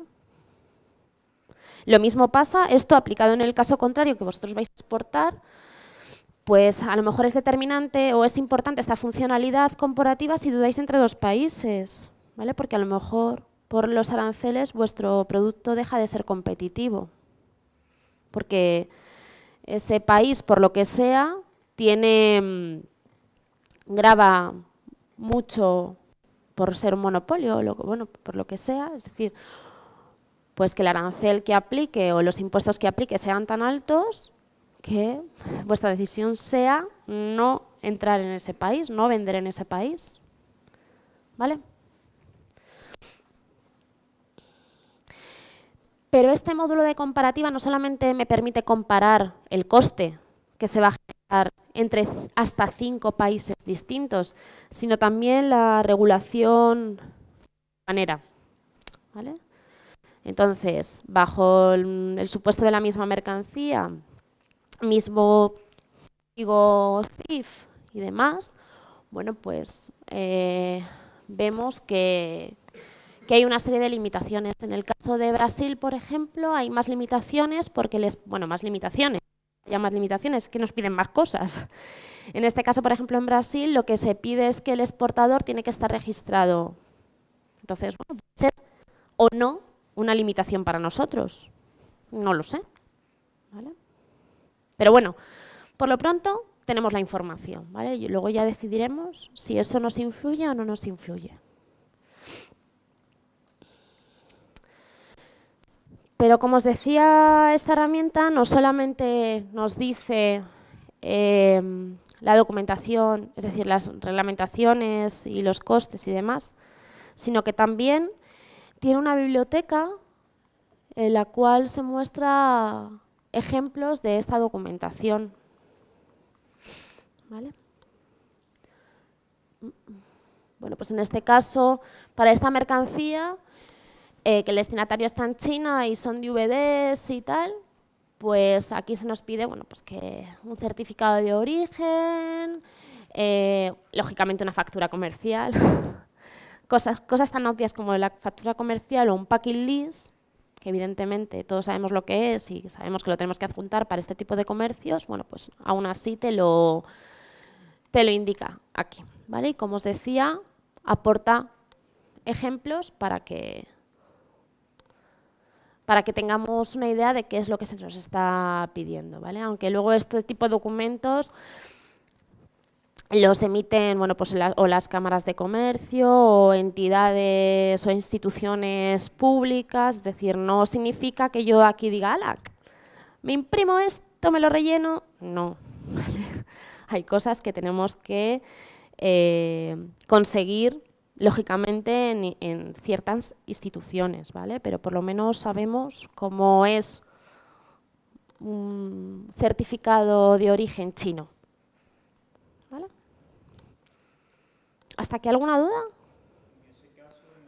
Lo mismo pasa, esto aplicado en el caso contrario, que vosotros vais a exportar, pues a lo mejor es determinante o es importante esta funcionalidad comparativa si dudáis entre dos países, ¿vale? Porque a lo mejor por los aranceles vuestro producto deja de ser competitivo, porque ese país, por lo que sea, tiene, grava mucho por ser un monopolio, o lo, bueno, por lo que sea, es decir, pues que el arancel que aplique o los impuestos que aplique sean tan altos que vuestra decisión sea no entrar en ese país, no vender en ese país, ¿vale? Pero este módulo de comparativa no solamente me permite comparar el coste que se va a generar entre hasta cinco países distintos, sino también la regulación manera, ¿vale? Entonces, bajo el, el supuesto de la misma mercancía, mismo código C I F y demás, bueno, pues eh, vemos que, que hay una serie de limitaciones. En el caso de Brasil, por ejemplo, hay más limitaciones porque les, bueno, más limitaciones, ya más limitaciones, que nos piden más cosas. En este caso, por ejemplo, en Brasil, lo que se pide es que el exportador tiene que estar registrado. Entonces, bueno, puede ser o no una limitación para nosotros. No lo sé, ¿vale? Pero bueno, por lo pronto tenemos la información, ¿vale? Y luego ya decidiremos si eso nos influye o no nos influye. Pero como os decía, esta herramienta no solamente nos dice eh, la documentación, es decir, las reglamentaciones y los costes y demás, sino que también tiene una biblioteca en la cual se muestra ejemplos de esta documentación, ¿vale? Bueno, pues en este caso, para esta mercancía, eh, que el destinatario está en China y son D V Ds y tal, pues aquí se nos pide, bueno, pues que un certificado de origen, eh, lógicamente una factura comercial, cosas, cosas tan obvias como la factura comercial o un packing list, que evidentemente todos sabemos lo que es y sabemos que lo tenemos que adjuntar para este tipo de comercios, bueno, pues aún así te lo, te lo indica aquí, ¿vale? Y como os decía, aporta ejemplos para que, para que tengamos una idea de qué es lo que se nos está pidiendo, ¿vale? Aunque luego este tipo de documentos los emiten, bueno, pues la, o las cámaras de comercio o entidades o instituciones públicas, es decir, no significa que yo aquí diga, ala, me imprimo esto, me lo relleno, no. Hay cosas que tenemos que eh, conseguir, lógicamente, en, en ciertas instituciones, ¿vale? Pero por lo menos sabemos cómo es un certificado de origen chino. ¿Vale? ¿Hasta aquí alguna duda? En ese caso, en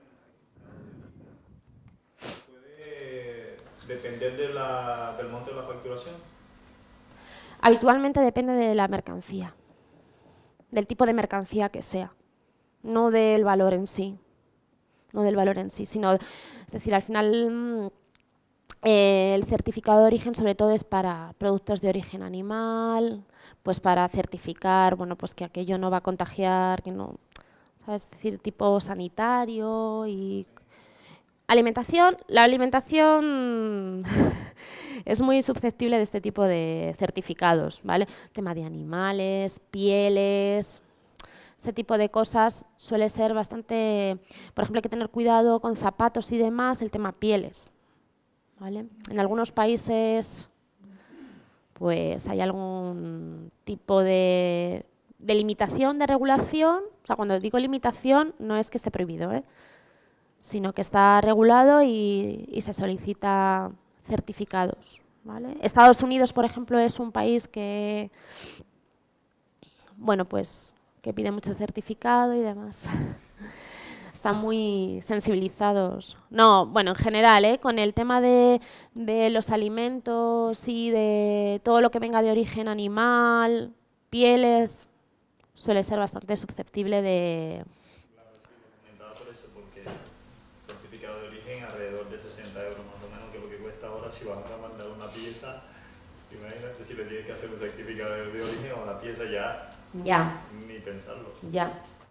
el certificado de origen, ¿puede depender de la, del monto de la facturación? Habitualmente depende de la mercancía, del tipo de mercancía que sea, no del valor en sí, no del valor en sí, sino, es decir, al final eh, el certificado de origen sobre todo es para productos de origen animal, pues para certificar, bueno, pues que aquello no va a contagiar, que no, ¿sabes? Es decir, tipo sanitario y alimentación. La alimentación es muy susceptible de este tipo de certificados, ¿vale? Tema de animales, pieles, ese tipo de cosas suele ser bastante, por ejemplo, hay que tener cuidado con zapatos y demás, el tema pieles, ¿vale? En algunos países pues hay algún tipo de, de limitación, de regulación, o sea, cuando digo limitación no es que esté prohibido, ¿eh? Sino que está regulado y, y se solicita certificados, ¿vale? Estados Unidos, por ejemplo, es un país que, bueno, pues que pide mucho certificado y demás. Están muy sensibilizados. No, bueno, en general, ¿eh? Con el tema de, de los alimentos y de todo lo que venga de origen animal, pieles, suele ser bastante susceptible de... Claro, sí, lo comentaba por eso, porque el certificado de origen alrededor de sesenta euros más o menos, que es lo que cuesta ahora si vas a mandar una pieza. Imagínate si le tienes que hacer un certificado de origen o una pieza ya, Ya. ni pensarlo. Ya.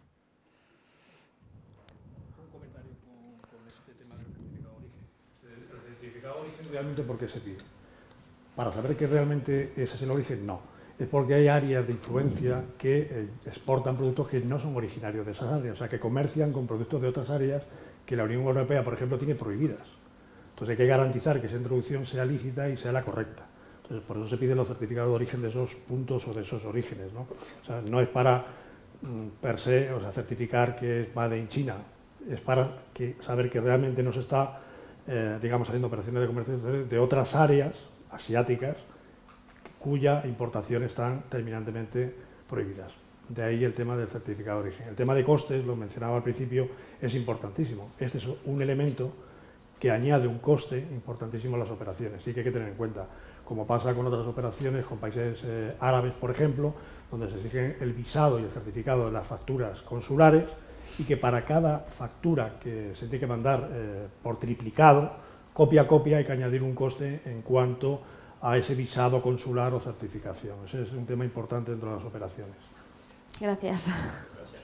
Un comentario con, con este tema del certificado de origen. El certificado de origen realmente, ¿por qué se pide? Para saber que realmente ese es el origen, no. Es porque hay áreas de influencia que eh, exportan productos que no son originarios de esas áreas, o sea, que comercian con productos de otras áreas que la Unión Europea, por ejemplo, tiene prohibidas. Entonces hay que garantizar que esa introducción sea lícita y sea la correcta. Entonces, por eso se piden los certificados de origen de esos puntos o de esos orígenes, ¿no? O sea, no es para, mm, per se, o sea, certificar que va de China, es para que, saber que realmente no se está, eh, digamos, haciendo operaciones de comercio de otras áreas asiáticas cuya importación están terminantemente prohibidas. De ahí el tema del certificado de origen. El tema de costes, lo mencionaba al principio, es importantísimo. Este es un elemento que añade un coste importantísimo a las operaciones. Sí que hay que tener en cuenta, como pasa con otras operaciones, con países eh, árabes, por ejemplo, donde se exigen el visado y el certificado de las facturas consulares y que para cada factura que se tiene que mandar eh, por triplicado, copia a copia, hay que añadir un coste en cuanto a ese visado consular o certificación. Ese es un tema importante dentro de las operaciones. Gracias. Gracias.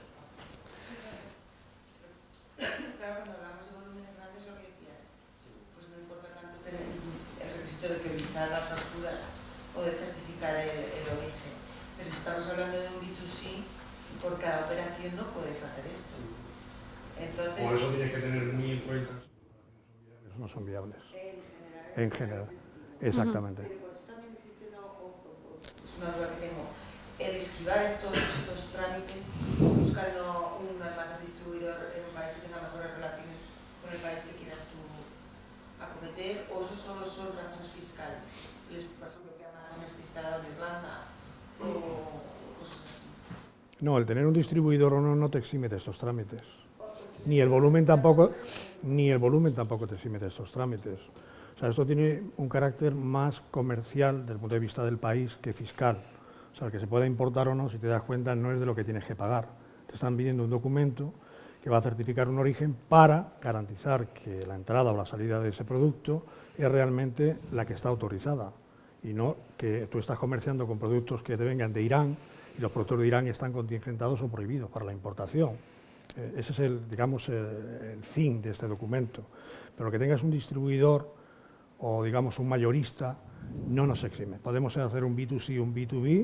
Claro, cuando hablamos de volúmenes grandes, lo que decías, pues no importa tanto tener el requisito de que visar las facturas o de certificar el, el origen. Pero si estamos hablando de un B dos C, por cada operación no puedes hacer esto. Entonces, Por eso tienes que tener muy en cuenta. No son viables. En general. Exactamente. pero por eso también existe una, es una duda que tengo, el esquivar estos, estos trámites buscando un almacén distribuidor en un país que tenga mejores relaciones con el país que quieras tú acometer, o eso solo son razones fiscales. Es, por ejemplo, que Amazon esté instalado en Irlanda o cosas así. No, el tener un distribuidor o no no te exime de estos trámites. Ni el volumen tampoco, ni el volumen tampoco te exime de estos trámites. O sea, esto tiene un carácter más comercial desde el punto de vista del país que fiscal. O sea, el que se pueda importar o no, si te das cuenta, no es de lo que tienes que pagar. Te están pidiendo un documento que va a certificar un origen para garantizar que la entrada o la salida de ese producto es realmente la que está autorizada y no que tú estás comerciando con productos que te vengan de Irán y los productos de Irán están contingentados o prohibidos para la importación. Eh, ese es el, digamos, el, el fin de este documento. Pero que tengas un distribuidor o digamos un mayorista no nos exime. Podemos hacer un B dos C y un B dos B,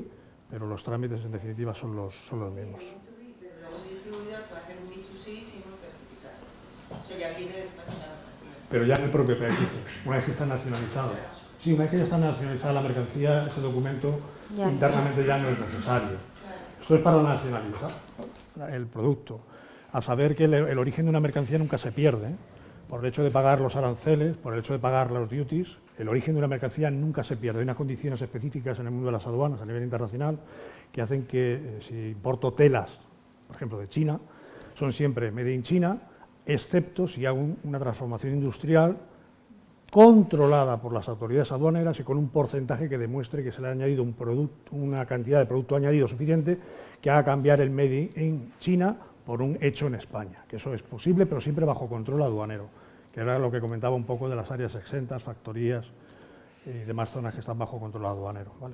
pero los trámites en definitiva son los, son los mismos. Pero luego el distribuidor puede hacer un B dos C sin un certificado. O sea, ya viene después de la mercancía. Pero ya en el propio país, una vez que está nacionalizado. Sí, una vez que ya está nacionalizada la mercancía, ese documento Ya. internamente ya no es necesario. Esto es para nacionalizar el producto. A saber que el, el origen de una mercancía nunca se pierde, ¿eh? Por el hecho de pagar los aranceles, por el hecho de pagar los duties, el origen de una mercancía nunca se pierde. Hay unas condiciones específicas en el mundo de las aduanas a nivel internacional que hacen que eh, si importo telas, por ejemplo de China, son siempre made in China, excepto si hago un, una transformación industrial controlada por las autoridades aduaneras y con un porcentaje que demuestre que se le ha añadido un producto, una cantidad de producto añadido suficiente que haga cambiar el made in China por un hecho en España, que eso es posible, pero siempre bajo control aduanero, que era lo que comentaba un poco de las áreas exentas, factorías y demás zonas que están bajo control aduanero, ¿vale?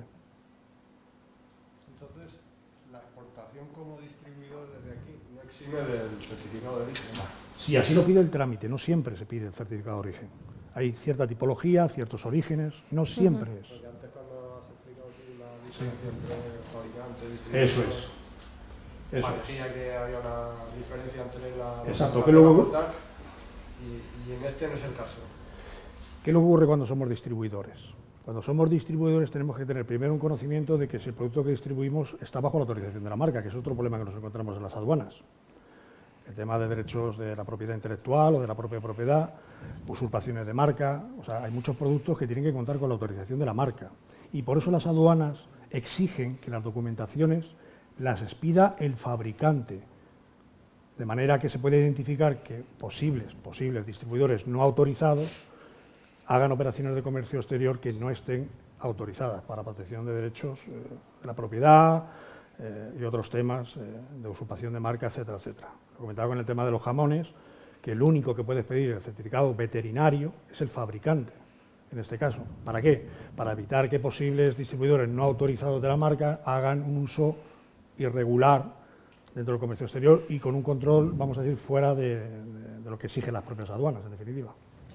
Entonces, la exportación como distribuidor desde aquí no exime del certificado de origen. Si así lo pide el trámite, no siempre se pide el certificado de origen. Hay cierta tipología, ciertos orígenes, no siempre es. Porque antes cuando has explicado tú la diferencia entre fabricante y distribuidor, Eso es. Eso parecía que había una diferencia entre la... Exacto, la que luego- la y, y en este no es el caso. ¿Qué le ocurre cuando somos distribuidores? Cuando somos distribuidores tenemos que tener primero un conocimiento de que si el producto que distribuimos está bajo la autorización de la marca, que es otro problema que nos encontramos en las aduanas. El tema de derechos de la propiedad intelectual o de la propia propiedad, usurpaciones de marca, o sea, hay muchos productos que tienen que contar con la autorización de la marca. Y por eso las aduanas exigen que las documentaciones las expida el fabricante, de manera que se puede identificar que posibles, posibles distribuidores no autorizados hagan operaciones de comercio exterior que no estén autorizadas para protección de derechos eh, de la propiedad eh, y otros temas eh, de usurpación de marca, etcétera, etcétera. Lo comentaba con el tema de los jamones, que el único que puede pedir el certificado veterinario es el fabricante, en este caso. ¿Para qué? Para evitar que posibles distribuidores no autorizados de la marca hagan un uso irregular dentro del comercio exterior y con un control, vamos a decir, fuera de, de, de lo que exigen las propias aduanas, en definitiva.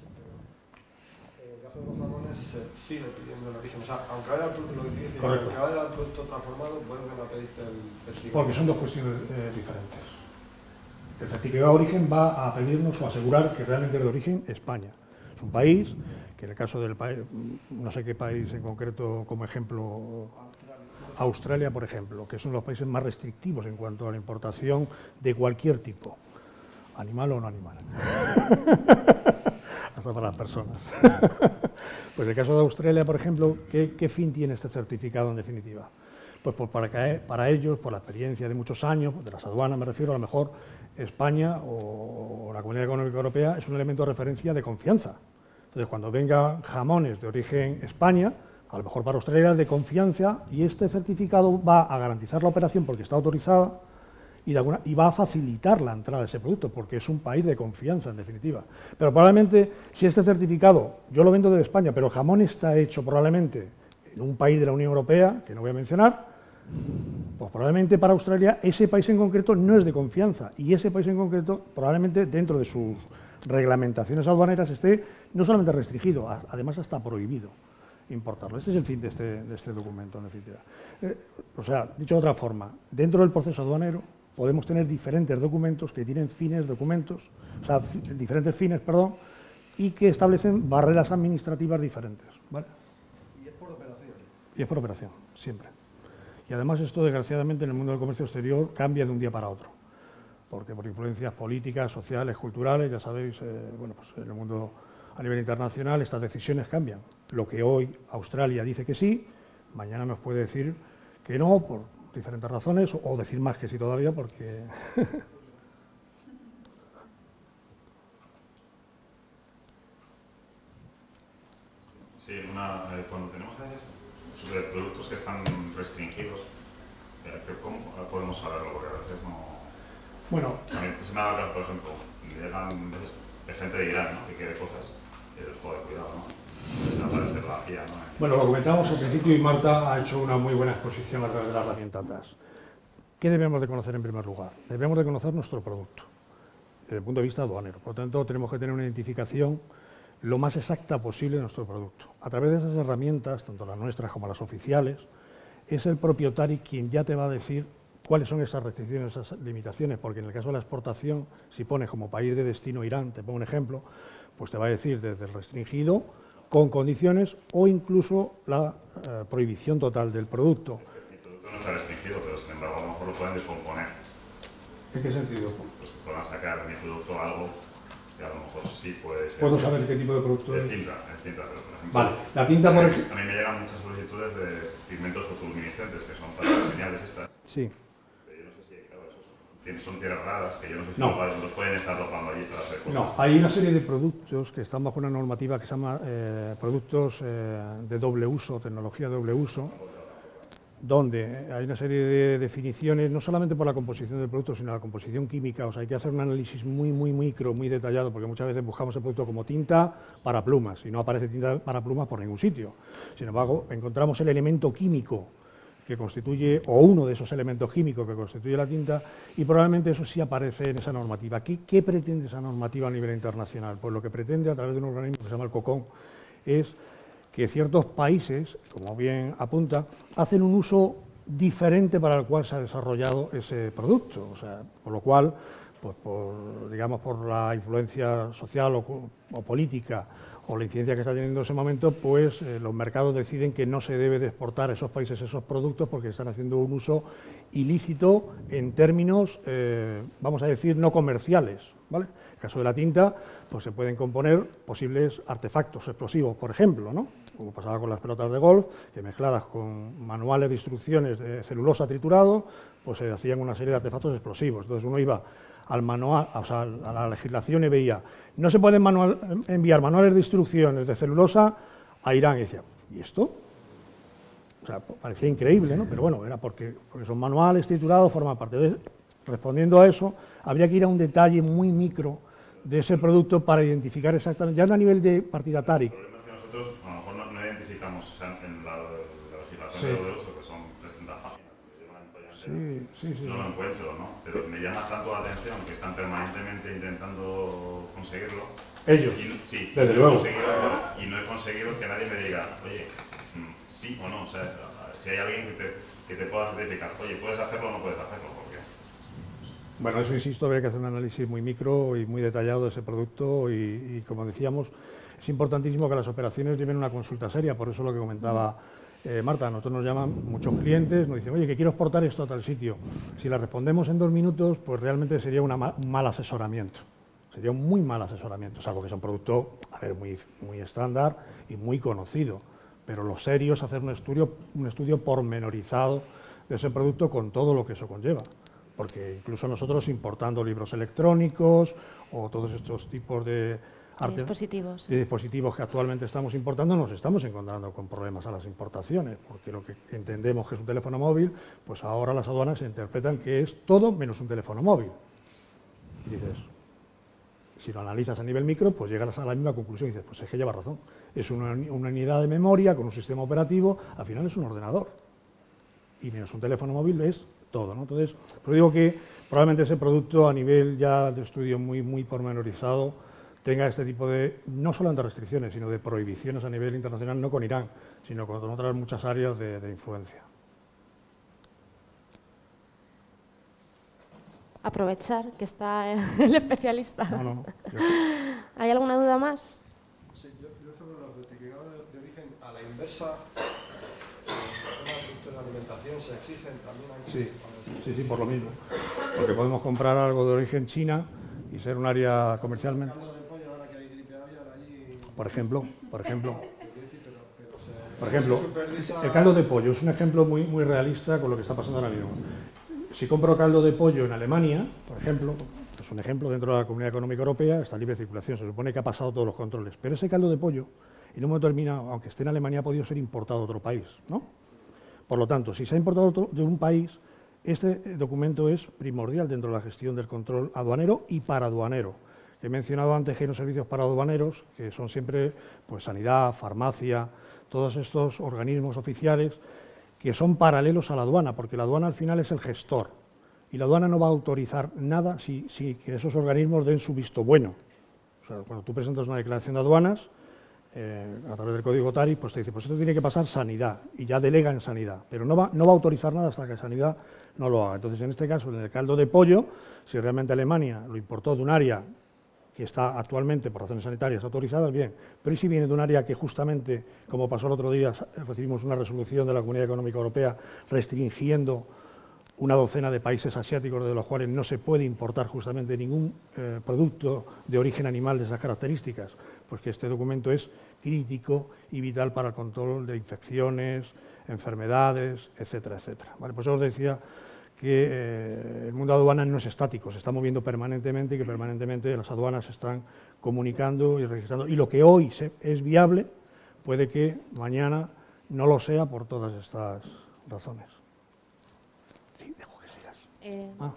En el caso de los jamones se sigue pidiendo el origen. O sea, aunque haya el producto, lo que quiere decir, Correcto. aunque haya el producto transformado, vuelven a pedirte el certificado. Porque son dos cuestiones eh, diferentes. El certificado de origen va a pedirnos o asegurar que realmente es de origen España. Es un país que en el caso del país, no sé qué país en concreto como ejemplo, Australia, por ejemplo, que son los países más restrictivos en cuanto a la importación de cualquier tipo, animal o no animal, hasta para las personas. Pues en el caso de Australia, por ejemplo, ¿qué, qué fin tiene este certificado en definitiva? Pues, pues para, que, para ellos, por la experiencia de muchos años, de las aduanas me refiero, a lo mejor España o, o la Comunidad Económica Europea es un elemento de referencia de confianza. Entonces, cuando vengan jamones de origen España, a lo mejor para Australia es de confianza y este certificado va a garantizar la operación porque está autorizada y, de alguna, y va a facilitar la entrada de ese producto porque es un país de confianza en definitiva. Pero probablemente si este certificado, yo lo vendo de España, pero el jamón está hecho probablemente en un país de la Unión Europea, que no voy a mencionar, pues probablemente para Australia ese país en concreto no es de confianza y ese país en concreto probablemente dentro de sus reglamentaciones aduaneras esté no solamente restringido, además hasta prohibido importarlo. Este es el fin de este, de este documento, en definitiva. Eh, o sea, dicho de otra forma, dentro del proceso aduanero podemos tener diferentes documentos que tienen fines, documentos, o sea, diferentes fines, perdón, y que establecen barreras administrativas diferentes, ¿vale? Y es por operación. Y es por operación, siempre. Y además esto, desgraciadamente, en el mundo del comercio exterior cambia de un día para otro, porque por influencias políticas, sociales, culturales, ya sabéis, eh, bueno, pues en el mundo a nivel internacional estas decisiones cambian. Lo que hoy Australia dice que sí, mañana nos puede decir que no, por diferentes razones, o decir más que sí todavía, porque... Sí, una, eh, cuando tenemos a veces sobre productos que están restringidos, eh, ¿cómo podemos saberlo? Porque a veces no... Bueno, a mí se me ha dado, por ejemplo, llegan veces de gente de Irán, ¿no?, que quiere cosas y les joder, cuidado, ¿no? Les aparece la C I A, ¿no? Bueno, lo comentábamos al principio y Marta ha hecho una muy buena exposición a través de la herramienta T A S. ¿Qué debemos de conocer en primer lugar? Debemos de conocer nuestro producto, desde el punto de vista aduanero. Por lo tanto, tenemos que tener una identificación lo más exacta posible de nuestro producto. A través de esas herramientas, tanto las nuestras como las oficiales, es el propio T A R I quien ya te va a decir cuáles son esas restricciones, esas limitaciones, porque en el caso de la exportación, si pones como país de destino Irán, te pongo un ejemplo, pues te va a decir desde el restringido, con condiciones o incluso la eh, prohibición total del producto. Mi producto no está restringido, pero sin embargo a lo mejor lo pueden descomponer. ¿En qué sentido? Pues que puedan sacar mi producto algo que a lo mejor sí puede ser. ¿Puedo saber qué tipo de producto es? Es tinta, es tinta, pero por ejemplo... Vale, la tinta por ejemplo... A mí me llegan muchas solicitudes de pigmentos fotoluminiscentes, que son para las señales estas. Sí. Pero yo no sé si, claro, esos son tierras raras, que yo no sé si No. los, los pueden estar arrojando allí para hacer cosas. No, hay una serie de productos que están bajo una normativa que se llama eh, productos eh, de doble uso, tecnología de doble uso, donde hay una serie de definiciones, no solamente por la composición del producto, sino la composición química. O sea, hay que hacer un análisis muy, muy micro, muy detallado, porque muchas veces buscamos el producto como tinta para plumas, y no aparece tinta para plumas por ningún sitio. Sin embargo, encontramos el elemento químico que constituye, o uno de esos elementos químicos que constituye la tinta, y probablemente eso sí aparece en esa normativa. ¿Qué, qué pretende esa normativa a nivel internacional? Pues lo que pretende, a través de un organismo que se llama el COCOM, es que ciertos países, como bien apunta, hacen un uso diferente para el cual se ha desarrollado ese producto. O sea, por lo cual, pues por, digamos, por la influencia social o, o política o la incidencia que está teniendo en ese momento, pues eh, los mercados deciden que no se debe de exportar a esos países esos productos porque están haciendo un uso ilícito en términos, eh, vamos a decir, no comerciales, ¿vale? En el caso de la tinta, pues se pueden componer posibles artefactos explosivos, por ejemplo, ¿no? Como pasaba con las pelotas de golf, que mezcladas con manuales de instrucciones de celulosa triturado, pues se hacían una serie de artefactos explosivos. Entonces uno iba al manual, o sea, a la legislación y veía, no se pueden manual, enviar manuales de instrucciones de celulosa a Irán. Y decía, ¿y esto? O sea, parecía increíble, ¿no? Pero bueno, era porque, porque son manuales triturados, forman parte de... Respondiendo a eso, habría que ir a un detalle muy micro de ese producto para identificar exactamente, ya no a nivel de partida T A R I. El problema es que nosotros a lo mejor no, no identificamos, o sea, en la, la legislación Sí. de doble uso, que son trescientas páginas, que llevan en toalla entera, Sí, sí, sí. no lo encuentro, ¿no? Pero me llama tanto la atención que están permanentemente intentando conseguirlo. Ellos, Y, sí, desde y no he luego. conseguido, y no he conseguido que nadie me diga, oye, mm, sí o no, o sea, si hay alguien que te, que te pueda certificar, oye, ¿puedes hacerlo o no puedes hacerlo? Porque... Bueno, eso insisto, habría que hacer un análisis muy micro y muy detallado de ese producto y, y como decíamos, es importantísimo que las operaciones lleven una consulta seria, por eso lo que comentaba eh, Marta, a nosotros nos llaman muchos clientes, nos dicen, oye, que quiero exportar esto a tal sitio. Si la respondemos en dos minutos, pues realmente sería una ma un mal asesoramiento, sería un muy mal asesoramiento, salvo que es un producto, a ver, muy, muy estándar y muy conocido, pero lo serio es hacer un estudio, un estudio pormenorizado de ese producto con todo lo que eso conlleva. Porque incluso nosotros importando libros electrónicos o todos estos tipos de, arte, dispositivos. de dispositivos que actualmente estamos importando, nos estamos encontrando con problemas a las importaciones, porque lo que entendemos que es un teléfono móvil, pues ahora las aduanas interpretan que es todo menos un teléfono móvil. Y dices, si lo analizas a nivel micro, pues llegas a la misma conclusión y dices, pues es que lleva razón. Es una, una unidad de memoria con un sistema operativo, al final es un ordenador. Y menos un teléfono móvil es todo, ¿no? Entonces, pues digo que probablemente ese producto a nivel ya de estudio muy, muy pormenorizado tenga este tipo de, no solamente restricciones, sino de prohibiciones a nivel internacional, no con Irán, sino con otras muchas áreas de, de influencia. Aprovechar que está el especialista. No, no, yo- ¿Hay alguna duda más? Sí, yo, yo sobre los certificados de origen a la inversa, los productos de alimentación se exigen también aquí. Sí, sí, sí, por lo mismo. Porque podemos comprar algo de origen China y ser un área comercialmente. Caldo de pollo, ahora que hay gripe aviar allí, Por ejemplo, por ejemplo, pero, pero se, por ejemplo, se supervisa- el caldo de pollo es un ejemplo muy, muy realista con lo que está pasando ahora mismo. Si compro caldo de pollo en Alemania, por ejemplo, es un ejemplo dentro de la Comunidad Económica Europea, está en libre circulación, se supone que ha pasado todos los controles, pero ese caldo de pollo, en un momento determinado, aunque esté en Alemania, ha podido ser importado a otro país, ¿no? Por lo tanto, si se ha importado otro- de un país, este documento es primordial dentro de la gestión del control aduanero y paraduanero. He mencionado antes que hay unos servicios paraduaneros, que son siempre pues, sanidad, farmacia, todos estos organismos oficiales que son paralelos a la aduana, porque la aduana al final es el gestor, y la aduana no va a autorizar nada si, si que esos organismos den su visto bueno. O sea, cuando tú presentas una declaración de aduanas, eh, a través del código T A R I, pues te dice, pues esto tiene que pasar sanidad, y ya delega en sanidad, pero no va, no va a autorizar nada hasta que sanidad no lo haga. Entonces, en este caso, en el caldo de pollo, si realmente Alemania lo importó de un área que está actualmente, por razones sanitarias, autorizadas, bien, pero ¿y si viene de un área que justamente, como pasó el otro día, recibimos una resolución de la Comunidad Económica Europea restringiendo una docena de países asiáticos de los cuales no se puede importar justamente ningún eh, producto de origen animal de esas características? Pues que este documento es crítico y vital para el control de infecciones, enfermedades, etcétera, etcétera. ¿Vale? Pues os decía que eh, el mundo de aduanas no es estático, se está moviendo permanentemente y que permanentemente las aduanas se están comunicando y registrando. Y lo que hoy se, es viable puede que mañana no lo sea por todas estas razones. Sí, dejo que sigas. Eh, Ah.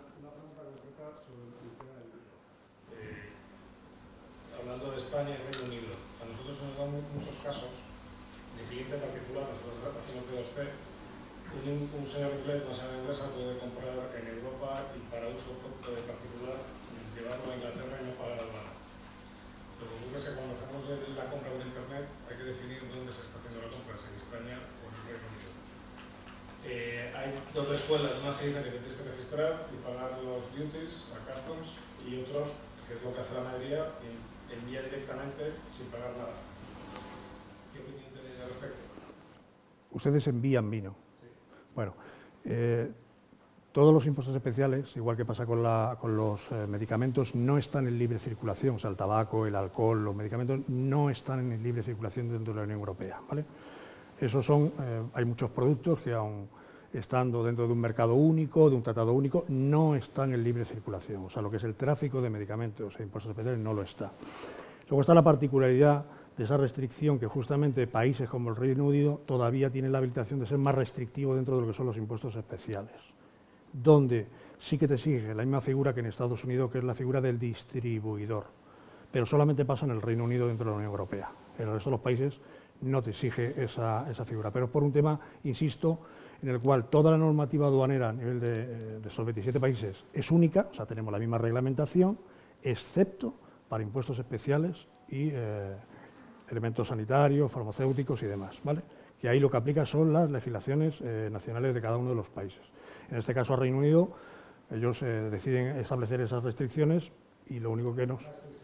Hablando de España y Reino Unido, a nosotros nos dan muchos casos de cliente particular, nosotros hacemos P dos C, un, un señor inglés, una señora inglesa puede comprar en Europa y para uso particular llevarlo a Inglaterra y no pagar aduana. Lo que ocurre es que cuando hacemos la compra por internet hay que definir dónde se está haciendo la compra, si en España o en el Reino Unido. Eh, hay dos escuelas, unas que dicen que tienes que registrar y pagar los duties a customs y otros, que es lo que hace la mayoría, y envía directamente sin pagar nada. ¿Qué opinión tenéis al respecto? Ustedes envían vino. Sí. Bueno, eh, todos los impuestos especiales, igual que pasa con, la, con los eh, medicamentos, no están en libre circulación. O sea, el tabaco, el alcohol, los medicamentos no están en libre circulación dentro de la Unión Europea, ¿vale? Esos son, eh, hay muchos productos que aun estando dentro de un mercado único, de un tratado único, no están en libre circulación. O sea, lo que es el tráfico de medicamentos e impuestos especiales no lo está. Luego está la particularidad de esa restricción que justamente países como el Reino Unido todavía tienen la habilitación de ser más restrictivo dentro de lo que son los impuestos especiales, donde sí que te exige la misma figura que en Estados Unidos, que es la figura del distribuidor, pero solamente pasa en el Reino Unido dentro de la Unión Europea. En el resto de los países no te exige esa, esa figura, pero por un tema, insisto, en el cual toda la normativa aduanera a nivel de, de esos veintisiete países es única, o sea, tenemos la misma reglamentación, excepto para impuestos especiales y eh, elementos sanitarios, farmacéuticos y demás, ¿vale? Que ahí lo que aplica son las legislaciones eh, nacionales de cada uno de los países. En este caso, al Reino Unido, ellos eh, deciden establecer esas restricciones y lo único que nos...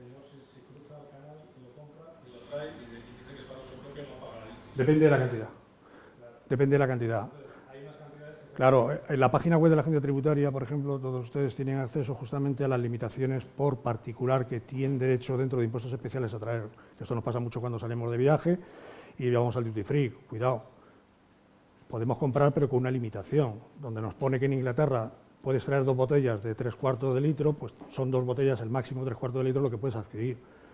Depende de la cantidad. Depende de la cantidad. Claro, en la página web de la agencia tributaria, por ejemplo, todos ustedes tienen acceso justamente a las limitaciones por particular que tienen derecho dentro de impuestos especiales a traer. Esto nos pasa mucho cuando salimos de viaje y vamos al duty free. Cuidado, podemos comprar pero con una limitación, donde nos pone que en Inglaterra puedes traer dos botellas de tres cuartos de litro, pues son dos botellas, el máximo tres cuartos de litro lo que puedes adquirir.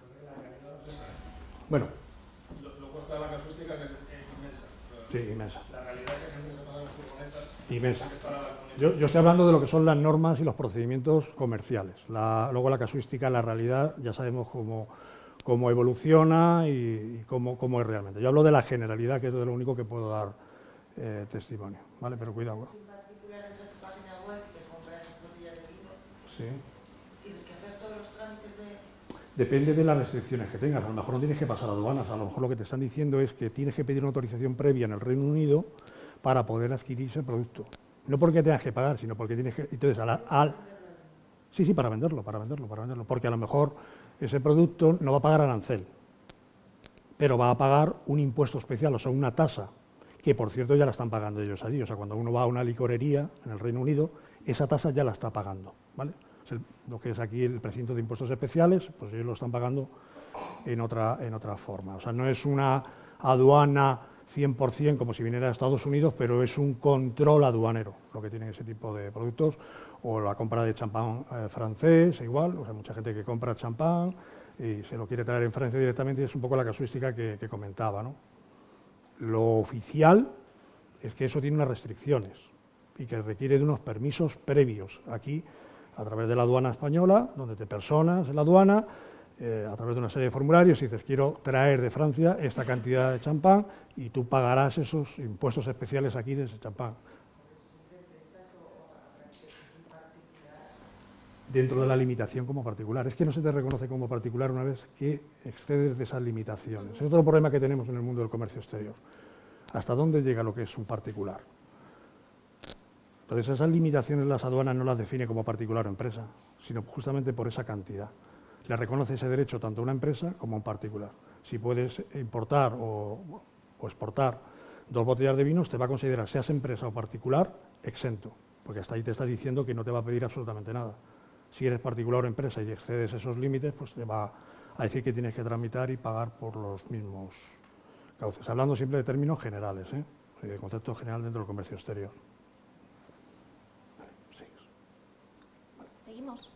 Bueno. Luego está la casuística que es inmensa. Sí, inmensa. La realidad es que gente se paga en furgonetas. Inmensa. Yo, yo estoy hablando de lo que son las normas y los procedimientos comerciales. La, luego la casuística, la realidad, ya sabemos cómo, cómo evoluciona y, y cómo, cómo es realmente. Yo hablo de la generalidad, que es de lo único que puedo dar eh, testimonio, ¿vale? Pero cuidado. En particular, entra a tu página web que compras esas botellas de vino. Sí. ¿Tienes que hacer todos los trámites de...? Depende de las restricciones que tengas. A lo mejor no tienes que pasar aduanas. A lo mejor lo que te están diciendo es que tienes que pedir una autorización previa en el Reino Unido para poder adquirir ese producto. No porque tengas que pagar, sino porque tienes que... Entonces, al, al, sí, sí, para venderlo, para venderlo, para venderlo. Porque a lo mejor ese producto no va a pagar arancel, pero va a pagar un impuesto especial, o sea, una tasa, que por cierto ya la están pagando ellos allí. O sea, cuando uno va a una licorería en el Reino Unido, esa tasa ya la está pagando, ¿vale? O sea, lo que es aquí el precinto de impuestos especiales, pues ellos lo están pagando en otra, en otra forma. O sea, no es una aduana cien por cien como si viniera de Estados Unidos, pero es un control aduanero lo que tienen ese tipo de productos, o la compra de champán eh, francés, igual, o sea, mucha gente que compra champán y se lo quiere traer en Francia directamente, y es un poco la casuística que, que comentaba, ¿no? Lo oficial es que eso tiene unas restricciones y que requiere de unos permisos previos. Aquí, a través de la aduana española, donde te personas en la aduana, eh, a través de una serie de formularios, y dices, quiero traer de Francia esta cantidad de champán, y tú pagarás esos impuestos especiales aquí de ese champán. dentro de la limitación como particular. Es que no se te reconoce como particular una vez que excedes de esas limitaciones. Es otro problema que tenemos en el mundo del comercio exterior. ¿Hasta dónde llega lo que es un particular? Entonces, esas limitaciones las aduanas no las define como particular o empresa, sino justamente por esa cantidad. Le reconoce ese derecho tanto a una empresa como a un particular. Si puedes importar o, o exportar dos botellas de vino, te va a considerar, seas empresa o particular, exento, porque hasta ahí te está diciendo que no te va a pedir absolutamente nada. Si eres particular o empresa y excedes esos límites, pues te va a decir que tienes que tramitar y pagar por los mismos cauces. Hablando siempre de términos generales, ¿eh? De concepto general dentro del comercio exterior. Seguimos.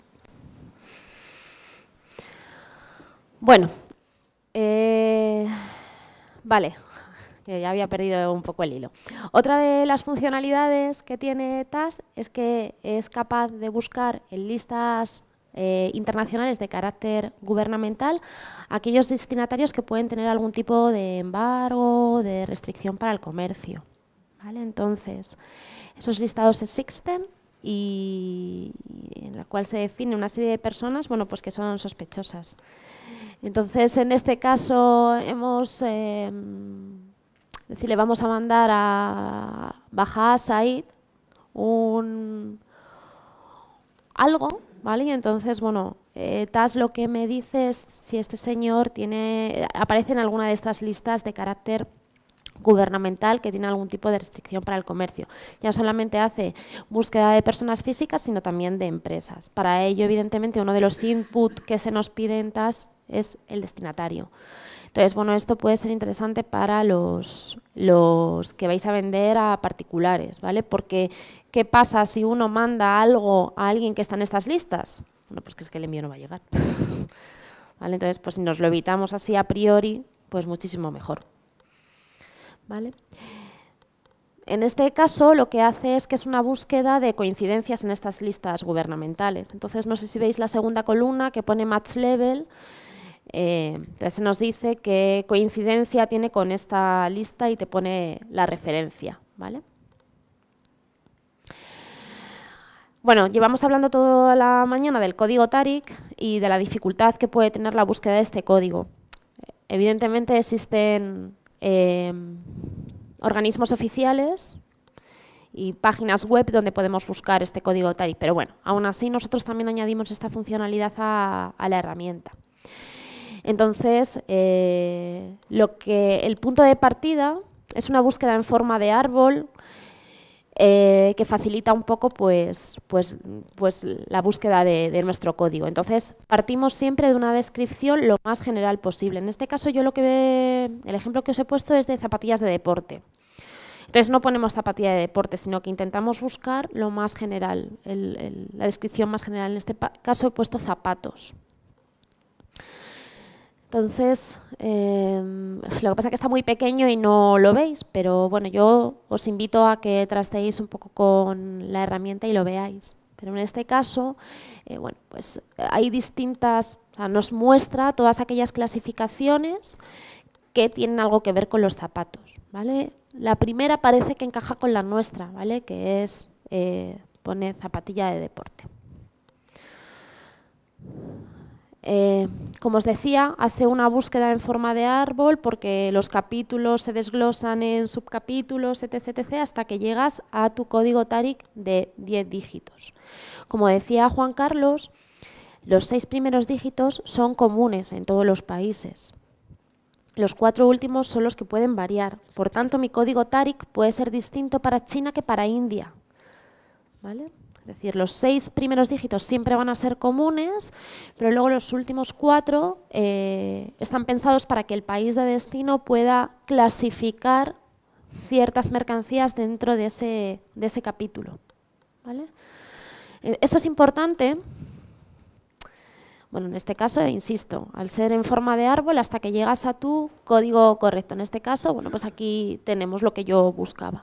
Bueno, eh, vale, que ya había perdido un poco el hilo. Otra de las funcionalidades que tiene T A S es que es capaz de buscar en listas eh, internacionales de carácter gubernamental aquellos destinatarios que pueden tener algún tipo de embargo, de restricción para el comercio. ¿Vale? Entonces, esos listados existen y en la cual se define una serie de personas, bueno, pues que son sospechosas. Entonces, en este caso, hemos, eh, es decir, le vamos a mandar a Baja Said un algo, ¿vale? Y entonces, bueno, eh, T A S lo que me dice es si este señor tiene, aparece en alguna de estas listas de carácter gubernamental que tiene algún tipo de restricción para el comercio. Ya solamente hace búsqueda de personas físicas, sino también de empresas. Para ello, evidentemente, uno de los inputs que se nos pide en T A S es el destinatario. Entonces, bueno, esto puede ser interesante para los, los que vais a vender a particulares, ¿vale? Porque, ¿qué pasa si uno manda algo a alguien que está en estas listas? Bueno, pues que es que el envío no va a llegar. ¿Vale? Entonces, pues si nos lo evitamos así a priori, pues muchísimo mejor. ¿Vale? En este caso, lo que hace es que es una búsqueda de coincidencias en estas listas gubernamentales. Entonces, no sé si veis la segunda columna que pone Match Level. Eh, entonces, se nos dice qué coincidencia tiene con esta lista y te pone la referencia. ¿Vale? Bueno, llevamos hablando toda la mañana del código Tariq y de la dificultad que puede tener la búsqueda de este código. Evidentemente, existen Eh, organismos oficiales y páginas web donde podemos buscar este código Tariq, pero bueno, aún así nosotros también añadimos esta funcionalidad a, a la herramienta. Entonces, eh, lo que, el punto de partida es una búsqueda en forma de árbol eh, que facilita un poco pues, pues, pues la búsqueda de, de nuestro código. Entonces, partimos siempre de una descripción lo más general posible. En este caso, yo lo que el ejemplo que os he puesto es de zapatillas de deporte. Entonces, no ponemos zapatilla de deporte, sino que intentamos buscar lo más general, el, el, la descripción más general. En este caso, he puesto zapatos. Entonces, eh, lo que pasa es que está muy pequeño y no lo veis, pero bueno, yo os invito a que trasteéis un poco con la herramienta y lo veáis. Pero en este caso, eh, bueno, pues hay distintas, o sea, nos muestra todas aquellas clasificaciones que tienen algo que ver con los zapatos, ¿vale? La primera parece que encaja con la nuestra, ¿vale? Que es, eh, pone zapatilla de deporte. Eh, como os decía, hace una búsqueda en forma de árbol porque los capítulos se desglosan en subcapítulos, etc, etc, hasta que llegas a tu código Tariq de diez dígitos. Como decía Juan Carlos, los seis primeros dígitos son comunes en todos los países. Los cuatro últimos son los que pueden variar. Por tanto, mi código Tariq puede ser distinto para China que para India. ¿Vale? Es decir, los seis primeros dígitos siempre van a ser comunes, pero luego los últimos cuatro eh, están pensados para que el país de destino pueda clasificar ciertas mercancías dentro de ese, de ese capítulo. ¿Vale? Esto es importante. Bueno, en este caso, insisto, al ser en forma de árbol hasta que llegas a tu código correcto. En este caso, bueno, pues aquí tenemos lo que yo buscaba.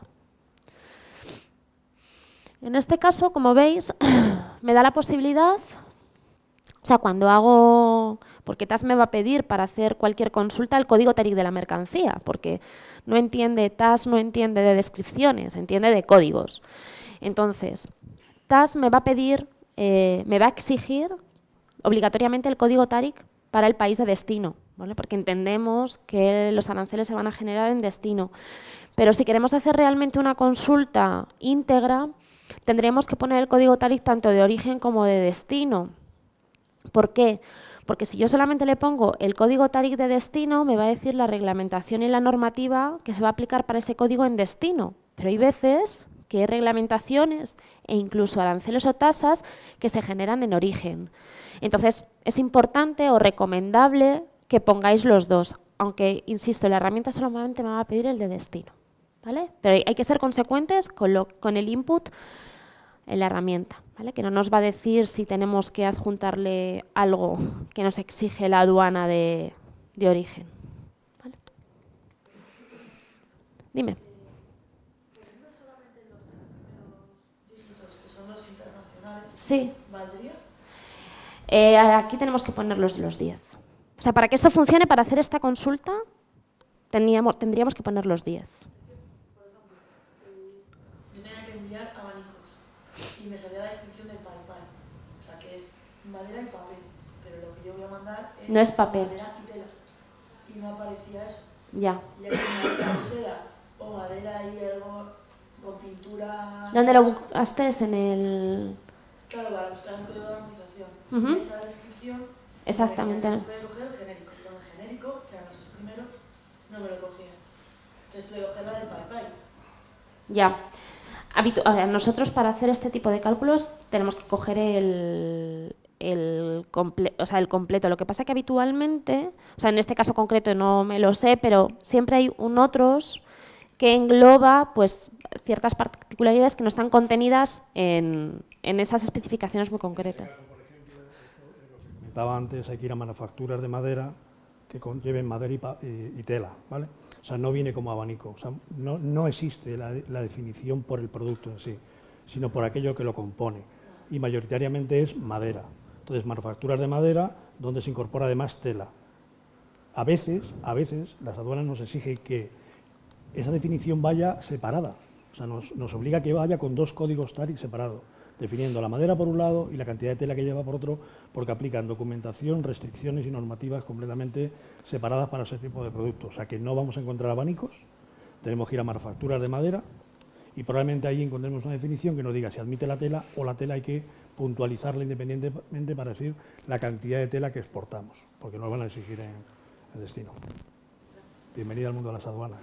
En este caso, como veis, me da la posibilidad, o sea, cuando hago, porque T A S me va a pedir para hacer cualquier consulta el código Tariq de la mercancía, porque no entiende, T A S no entiende de descripciones, entiende de códigos. Entonces, T A S me va a pedir eh, me va a exigir obligatoriamente el código T A R I C para el país de destino, ¿vale? Porque entendemos que los aranceles se van a generar en destino. Pero si queremos hacer realmente una consulta íntegra, tendríamos que poner el código T A R I C tanto de origen como de destino. ¿Por qué? Porque si yo solamente le pongo el código T A R I C de destino, me va a decir la reglamentación y la normativa que se va a aplicar para ese código en destino. Pero hay veces que hay reglamentaciones e incluso aranceles o tasas que se generan en origen. Entonces, es importante o recomendable que pongáis los dos, aunque, insisto, la herramienta solamente me va a pedir el de destino, ¿vale? Pero hay que ser consecuentes con, lo, con el input en la herramienta, ¿vale? Que no nos va a decir si tenemos que adjuntarle algo que nos exige la aduana de, de origen, ¿vale? Dime. Sí. ¿Valdría? Eh, aquí tenemos que poner los, los diez. O sea, para que esto funcione, para hacer esta consulta, teníamos, tendríamos que poner los diez. Yo tenía que enviar abanicos y me salía la descripción de PayPal. O sea, que es madera y papel. Pero lo que yo voy a mandar es, no es papel. Madera y tela. Y no aparecía eso. Ya. Y aquí madera seda o madera y algo con pintura... ¿Dónde lo buscaste? En el... Claro, para buscar un código de armonización. Uh-huh. Y esa descripción... Exactamente. Tuve que coger el genérico. Con el genérico, que eran los primeros, no me lo cogía. Entonces tuve que coger la del PayPal. Ya. Habitu a ver, nosotros para hacer este tipo de cálculos tenemos que coger el, el, comple o sea, el completo. Lo que pasa es que habitualmente, o sea, en este caso concreto no me lo sé, pero siempre hay un otros que engloba pues ciertas particularidades que no están contenidas en, en esas especificaciones muy concretas. Comentaba antes, hay que ir a manufacturas de madera que lleven madera y, pa y, y tela, ¿vale? O sea, no viene como abanico, o sea, no, no existe la, la definición por el producto en sí, sino por aquello que lo compone, y mayoritariamente es madera. Entonces, manufacturas de madera donde se incorpora además tela. A veces, a veces, las aduanas nos exigen que esa definición vaya separada, o sea, nos, nos obliga a que vaya con dos códigos T A R I C separados, definiendo la madera por un lado y la cantidad de tela que lleva por otro, porque aplican documentación, restricciones y normativas completamente separadas para ese tipo de productos. O sea que no vamos a encontrar abanicos, tenemos que ir a manufacturas de madera y probablemente ahí encontremos una definición que nos diga si admite la tela o la tela hay que puntualizarla independientemente para decir la cantidad de tela que exportamos, porque nos van a exigir en el destino. Bienvenida al mundo de las aduanas.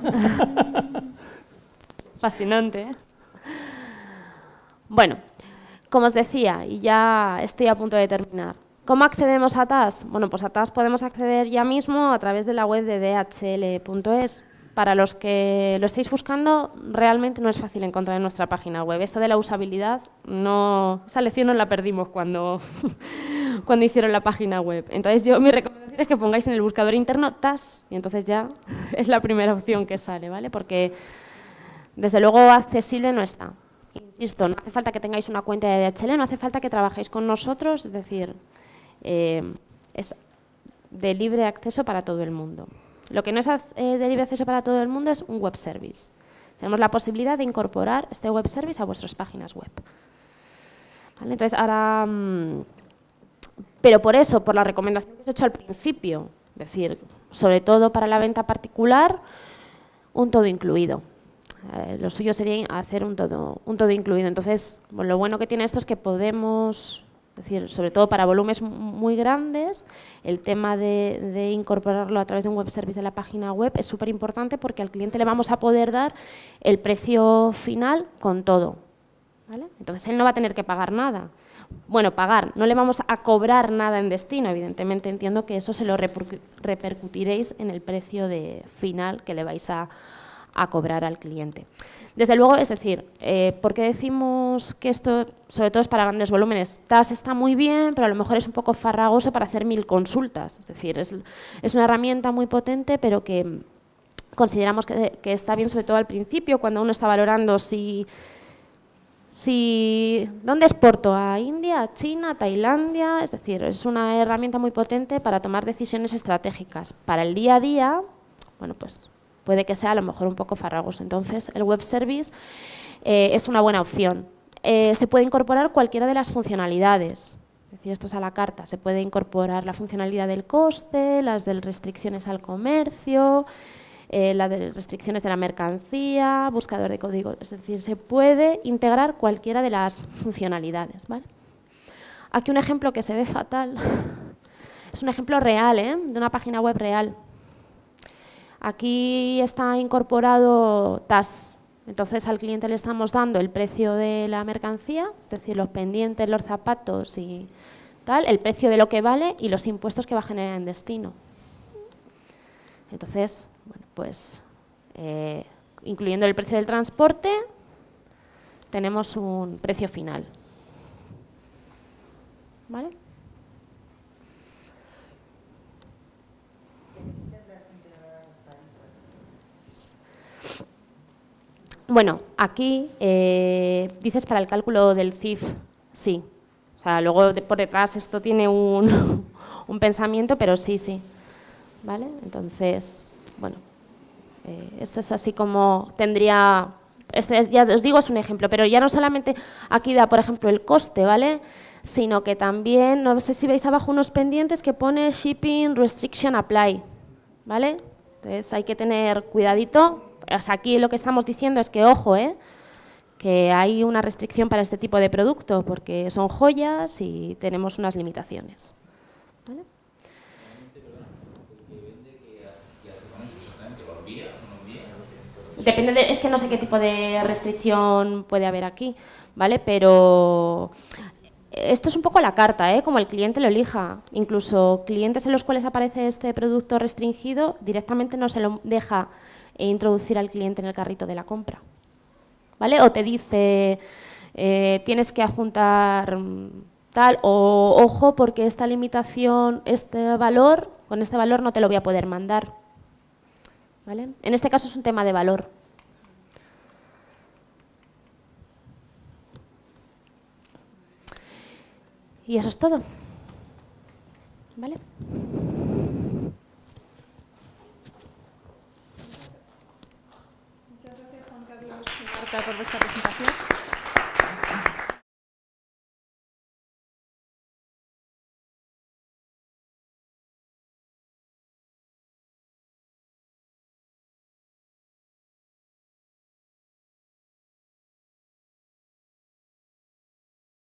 Fascinante, ¿eh? Bueno, como os decía, y ya estoy a punto de terminar, ¿cómo accedemos a T A S? Bueno, pues a T A S podemos acceder ya mismo a través de la web de D H L punto es. Para los que lo estéis buscando, realmente no es fácil encontrar en nuestra página web. Esto de la usabilidad, no, esa lección nos la perdimos cuando, cuando hicieron la página web. Entonces, yo mi recomendación es que pongáis en el buscador interno T A S y entonces ya es la primera opción que sale, ¿vale? Porque, desde luego, accesible no está. Insisto, no hace falta que tengáis una cuenta de D H L, no hace falta que trabajéis con nosotros, es decir, eh, es de libre acceso para todo el mundo. Lo que no es eh, de libre acceso para todo el mundo es un web service. Tenemos la posibilidad de incorporar este web service a vuestras páginas web. ¿Vale? Entonces, ahora, mmm, pero por eso, por la recomendación que os he hecho al principio, es decir, sobre todo para la venta particular, un todo incluido. Eh, lo suyo sería hacer un todo, un todo incluido. Entonces, bueno, lo bueno que tiene esto es que podemos, es decir, sobre todo para volúmenes muy grandes, el tema de, de incorporarlo a través de un web service de la página web es súper importante porque al cliente le vamos a poder dar el precio final con todo, ¿vale? Entonces, él no va a tener que pagar nada. Bueno, pagar, no le vamos a cobrar nada en destino, evidentemente entiendo que eso se lo repercutiréis en el precio de final que le vais a a cobrar al cliente. Desde luego, es decir, eh, ¿por qué decimos que esto, sobre todo es para grandes volúmenes? T A S está muy bien, pero a lo mejor es un poco farragoso para hacer mil consultas. Es decir, es, es una herramienta muy potente, pero que consideramos que, que está bien, sobre todo al principio, cuando uno está valorando si, si ¿dónde exporto? ¿A India, a China, a Tailandia? Es decir, es una herramienta muy potente para tomar decisiones estratégicas. Para el día a día, bueno, pues puede que sea a lo mejor un poco farragoso. Entonces, el web service eh, es una buena opción. eh, se puede incorporar cualquiera de las funcionalidades. Es decir, esto es a la carta. Se puede incorporar la funcionalidad del coste, las de restricciones al comercio, eh, la de restricciones de la mercancía, buscador de código. Es decir, se puede integrar cualquiera de las funcionalidades, ¿vale? Aquí un ejemplo que se ve fatal. Es un ejemplo real, ¿eh? De una página web real. Aquí está incorporado T A S. Entonces al cliente le estamos dando el precio de la mercancía, es decir, los pendientes, los zapatos y tal, el precio de lo que vale y los impuestos que va a generar en destino. Entonces, bueno, pues eh, incluyendo el precio del transporte, tenemos un precio final. ¿Vale? Bueno, aquí eh, dices para el cálculo del C I F, sí. O sea, luego de, por detrás esto tiene un, un pensamiento, pero sí, sí. ¿Vale? Entonces, bueno, eh, esto es así como tendría... Este es, ya os digo, es un ejemplo, pero ya no solamente aquí da, por ejemplo, el coste, ¿vale? Sino que también, no sé si veis abajo unos pendientes que pone Shipping Restriction Apply, ¿vale? Entonces hay que tener cuidadito. O sea, aquí lo que estamos diciendo es que, ojo, ¿eh? Que hay una restricción para este tipo de producto, porque son joyas y tenemos unas limitaciones. ¿Vale? Depende de, es que no sé qué tipo de restricción puede haber aquí, ¿vale? Pero esto es un poco la carta, ¿eh? Como el cliente lo elija. Incluso clientes en los cuales aparece este producto restringido, directamente no se lo deja introducir al cliente en el carrito de la compra, ¿vale? O te dice, eh, tienes que adjuntar tal, o ojo, porque esta limitación, este valor, con este valor no te lo voy a poder mandar, ¿vale? En este caso es un tema de valor. Y eso es todo, ¿vale? Muchas gracias, Juan Carlos y Marta, por vuestra presentación.